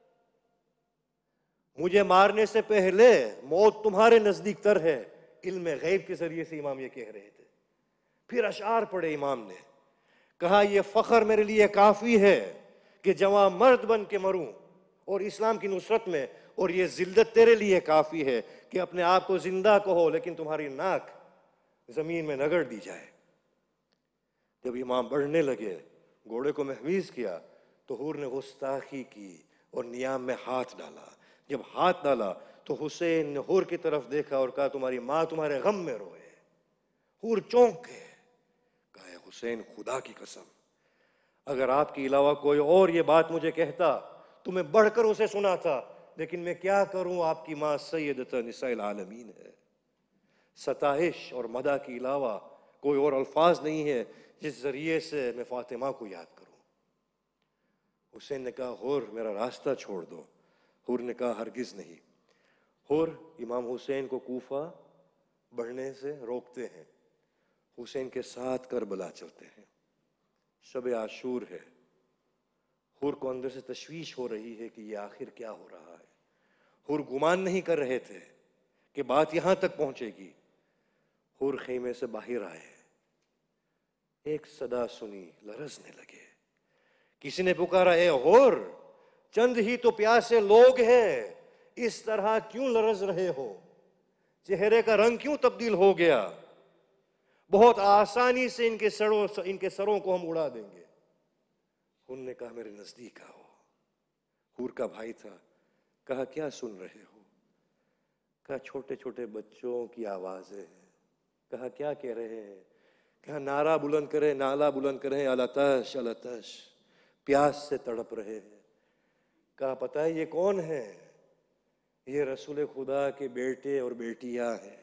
مجھے مارنے سے پہلے موت تمہارے نزدیک تر ہے۔ علم غیب کے ذریعے سے امام یہ کہہ رہے تھے۔ پھر اشعار پڑھے امام نے، کہا یہ فخر میرے لیے کافی ہے کہ جوان مرد بن کے مروں اور اسلام کی نصرت میں، اور یہ ذلت تیرے لیے کافی ہے کہ اپنے آپ کو زندہ کہو لیکن تمہاری ناک زمین میں نگڑ دی جائے۔ جب امام بڑھنے لگے، گھوڑے کو مہمیز کیا تو حور نے گستاخی کی اور نیام میں ہاتھ ڈالا۔ جب ہاتھ ڈالا تو حسین نے حور کی طرف دیکھا اور کہا تمہاری ماں تمہارے غم میں روئے۔ حور چونک گئے، کہا اے حسین خدا کی قسم اگر آپ کے علاوہ کوئی اور یہ بات مجھے کہتا تو میں بڑھ کر اسے سنا تھا، لیکن میں کیا کروں، آپ کی ماں سیدۃ نساء العالمین ہے۔ ستائش اور مدح کے علاوہ کوئی اور الفاظ نہیں ہے جس ذریعے سے میں فاطمہ کو یاد کروں۔ حسین نے کہا حور میرا راستہ چھوڑ دو۔ حور نے کہا ہرگز نہیں۔ حور امام حسین کو کوفہ بڑھنے سے روکتے ہیں، حسین کے ساتھ کربلا چلتے ہیں۔ شب عاشور ہے، حور کو اندر سے تشویش ہو رہی ہے کہ یہ آخر کیا ہو رہا ہے۔ حور گمان نہیں کر رہے تھے کہ بات یہاں تک پہنچے گی۔ حور خیمے سے باہر آئے، ایک صدا سنی، لرزنے لگے۔ کسی نے پکارا اے حور چند ہی تو پیاسے لوگ ہیں، اس طرح کیوں لرز رہے ہو؟ چہرے کا رنگ کیوں تبدیل ہو گیا؟ بہت آسانی سے ان کے سروں ان کے سروں کو ہم اڑا دیں گے۔ انہوں نے کہا میرے نزدیک آؤ۔ حور کا بھائی تھا، کہا کیا سن رہے ہو؟ کہا چھوٹے چھوٹے بچوں کی آوازیں ہیں۔ کہا کیا کہہ رہے ہیں؟ کہا نعرہ بلند کریں، نعرہ بلند کریں، الاتش الاتش، پیاس سے تڑپ رہے ہیں۔ کہا پتہ ہے یہ کون ہے؟ یہ رسول خدا کے بیٹے اور بیٹیاں ہیں،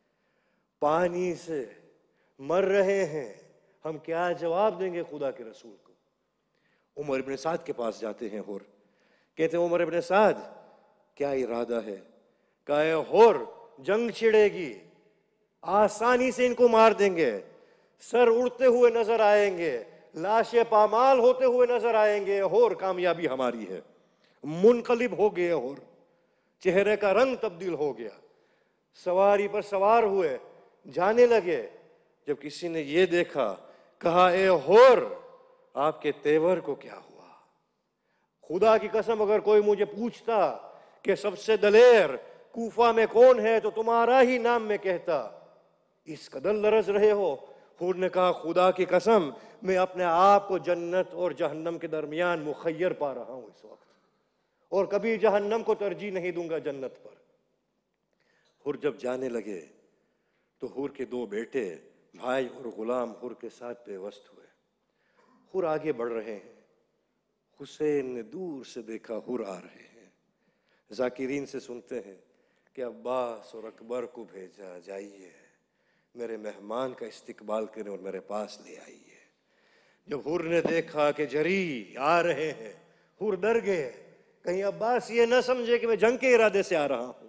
پانی سے مر رہے ہیں، ہم کیا جواب دیں گے خدا کے رسول کو؟ عمر ابن سعد کے پاس جاتے ہیں حور، کہتے ہیں عمر ابن سعد کیا ارادہ ہے؟ کہا اے حور جنگ چھڑے گی، آسانی سے ان کو مار دیں گے، سر اڑتے ہوئے نظر آئیں گے، لاشیں پامال ہوتے ہوئے نظر آئیں گے، حور کامیابی ہماری ہے۔ منقلب ہو گئے حور، چہرے کا رنگ تبدیل ہو گیا، سواری پر سوار ہوئے جانے لگے۔ جب کسی نے یہ دیکھا کہا اے حور آپ کے تیور کو کیا ہوا؟ خدا کی قسم اگر کوئی مجھے پوچھتا کہ سب سے دلیر کوفہ میں کون ہے تو تمہارا ہی نام میں کہتا۔ اس قدر لرز رہے ہو؟ حور نے کہا خدا کی قسم میں اپنے آپ کو جنت اور جہنم کے درمیان مخیر پا رہا ہوں اس وقت، اور کبھی جہنم کو ترجیح نہیں دوں گا جنت پر۔ حور جب جانے لگے تو حور کے دو بیٹے بھائی اور غلام حور کے ساتھ پیوست ہوئے۔ حور آگے بڑھ رہے ہیں، حسین نے دور سے دیکھا حور آ رہے ہیں۔ ذاکرین سے سنتے ہیں کہ عباس اور اکبر کو بھیجا، جائیے میرے مہمان کا استقبال کریں اور میرے پاس لے آئیے۔ جب حور نے دیکھا کہ جری آ رہے ہیں، حور ڈر گئے، کہیں عباس یہ نہ سمجھے کہ میں جنگ کے ارادے سے آ رہا ہوں۔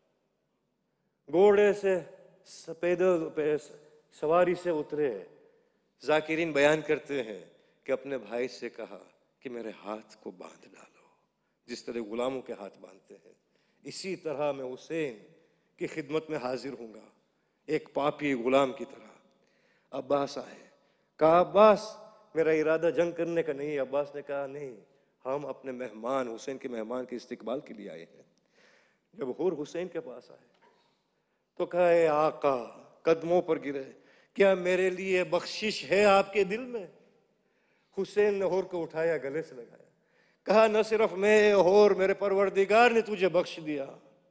گھوڑے سے پیدل سواری سے اترے۔ ذاکرین بیان کرتے ہیں کہ اپنے بھائی سے کہا کہ میرے ہاتھ کو باندھ ڈالو، جس طرح غلاموں کے ہاتھ باندھتے ہیں، اسی طرح میں حسین کی خدمت میں حاضر ہوں گا، ایک پاپی غلام کی طرح۔ عباس آئے، کہا عباس میرا ارادہ جنگ کرنے کا نہیں۔ عباس نے کہا نہیں، ہم اپنے مہمان حسین کے مہمان کے استقبال کے لیے آئے ہیں۔ جب حور حسین کے پاس آئے تو کہا اے آقا، قدموں پر گرے، کیا میرے لیے بخشش ہے آپ کے دل میں؟ حسین نے حور کو اٹھایا، گلے سے لگایا، کہا نہ صرف میں حور، میرے پروردگار نے تجھے بخش دیا۔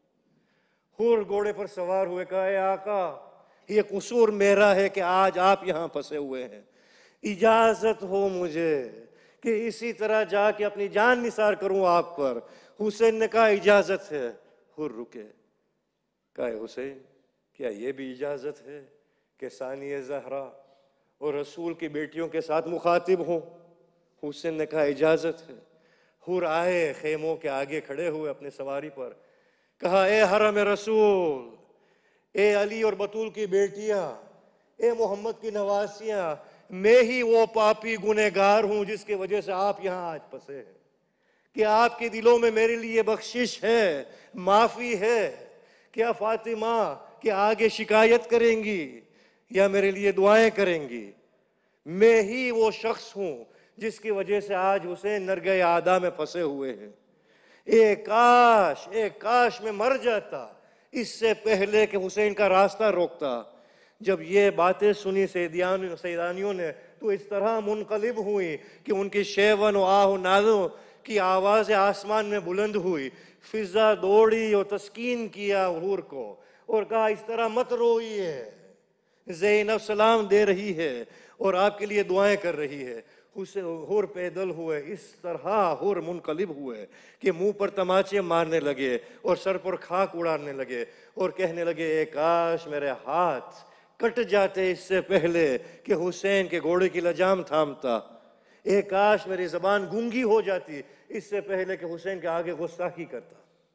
حور گھوڑے پر سوار ہوئے، کہا اے آقا یہ قصور میرا ہے کہ آج آپ یہاں پھنسے ہوئے ہیں، اجازت ہو مجھے کہ اسی طرح جا کے اپنی جان نثار کروں آپ پر۔ حسین نے کہا اجازت ہے۔ حور رکے، کہا اے حسین کیا یہ بھی اجازت ہے کہ ثانیہ زہرا اور رسول کی بیٹیوں کے ساتھ مخاطب ہوں؟ حسین نے کہا اجازت ہے۔ حور آئے، خیموں کے آگے کھڑے ہوئے اپنے سواری پر، کہا اے حرم رسول، اے علی اور بطول کی بیٹیاں، اے محمد کی نواسیاں، میں ہی وہ پاپی گنہگار ہوں جس کی وجہ سے آپ یہاں آج پھنسے ہیں، کہ آپ کے دلوں میں میرے لیے بخشش ہے، معافی ہے۔ کیا فاطمہ کہ آگے شکایت کریں گی یا میرے لیے دعائیں کریں گی؟ میں ہی وہ شخص ہوں جس کی وجہ سے آج حسین نرگہ اعداء میں پھنسے ہوئے ہیں۔ اے کاش اے کاش میں مر جاتا اس سے پہلے کہ حسین کا راستہ روکتا۔ جب یہ باتیں سنی سیدانیوں نے تو اس طرح منقلب ہوئی کہ ان کی شیون و آہ و نالوں کی آوازیں آسمان میں بلند ہوئی۔ فضا دوڑی اور تسکین کیا حور کو اور کہا اس طرح مت روئیے، زینب سلام دے رہی ہے اور آپ کے لیے دعائیں کر رہی ہے۔ حور پیدل ہوئے، اس طرح حور منقلب ہوئے کہ منہ پر تماچے مارنے لگے اور سر پر خاک اڑانے لگے اور کہنے لگے اے کاش میرے ہاتھ کٹ جاتے اس سے پہلے کہ حسین کے گھوڑے کی لجام تھامتا، اے کاش میری زبان گونگی ہو جاتی اس سے پہلے کہ حسین کے آگے گستاخی کرتا۔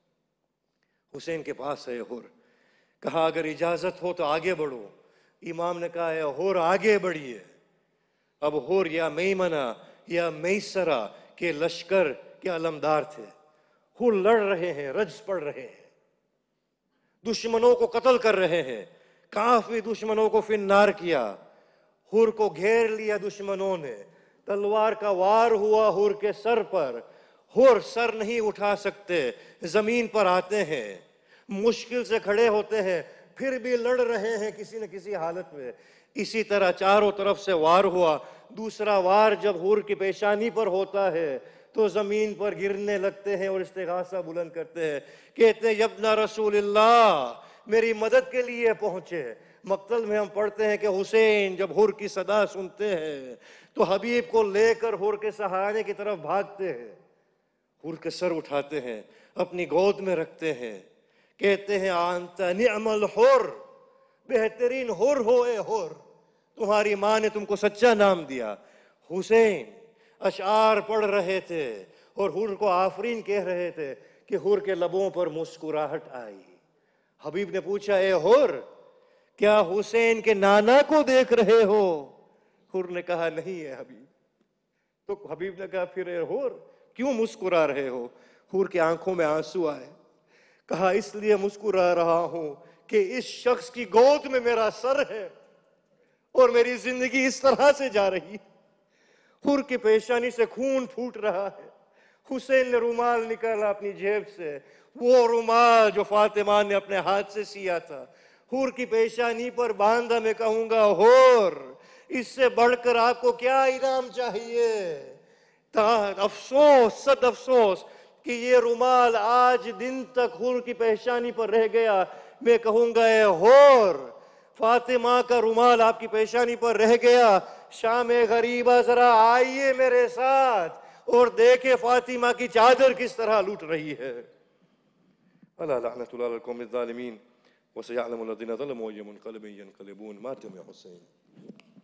حسین کے پاس ہے حور، کہا اگر اجازت ہو تو آگے بڑھو۔ امام نے کہا اے حور آگے بڑھیے۔ اب حور یا میمنہ یا میسرہ کے لشکر کے علمدار تھے۔ حور لڑ رہے ہیں، رجز پڑھ رہے ہیں، دشمنوں کو قتل کر رہے ہیں، کافی دشمنوں کو فی النار کیا۔ حور کو گھیر لیا دشمنوں نے، تلوار کا وار ہوا حور کے سر پر۔ حور سر نہیں اٹھا سکتے، زمین پر آتے ہیں، مشکل سے کھڑے ہوتے ہیں، پھر بھی لڑ رہے ہیں کسی نہ کسی حالت میں۔ اسی طرح چاروں طرف سے وار ہوا۔ دوسرا وار جب حور کی پیشانی پر ہوتا ہے تو زمین پر گرنے لگتے ہیں اور استغاثہ بلند کرتے ہیں، کہتے ہیں یبنا رسول اللہ میری مدد کے لیے پہنچے۔ مقتل میں ہم پڑھتے ہیں کہ حسین جب حور کی صدا سنتے ہیں تو حبیب کو لے کر حور کے سہارے کی طرف بھاگتے ہیں، حور کے سر اٹھاتے ہیں، اپنی گود میں رکھتے ہیں، کہتے ہیں انت نعم الحور، بہترین حور ہو اے حور، تمہاری ماں نے تم کو سچا نام دیا۔ حسین اشعار پڑھ رہے تھے اور حور کو آفرین کہہ رہے تھے کہ حور کے لبوں پر مسکراہٹ آئی۔ حبیب نے پوچھا اے حور کیا حسین کے نانا کو دیکھ رہے ہو؟ حور نے کہا نہیں ہے حبیب۔ تو حبیب نے کہا پھر اے حور کیوں مسکرا رہے ہو؟ حور کے آنکھوں میں آنسو آئے، کہا اس لیے مسکرا رہا ہوں کہ اس شخص کی گود میں میرا سر ہے اور میری زندگی اس طرح سے جا رہی۔ حور کی پیشانی سے خون پھوٹ رہا ہے۔ حسین نے رومال نکالا اپنی جیب سے، وہ رومال جو فاطمہ نے اپنے ہاتھ سے سیا تھا، حور کی پیشانی پر باندھا۔ میں کہوں گا حور اس سے بڑھ کر آپ کو کیا انعام چاہیے؟ افسوس صد افسوس کہ یہ رومال آج دن تک حور کی پیشانی پر رہ گیا۔ میں کہوں گا اے حور فاطمہ کا رومال آپ کی پیشانی پر رہ گیا، شام غریبہ ذرا آئیے میرے ساتھ اور دیکھیں فاطمہ کی چادر کس طرح لوٹ رہی ہے۔ الا لعنۃ اللہ علی القوم الظالمین وسيعلم الذين ظلموا أي منقلب ينقلبون. مات يا حسين.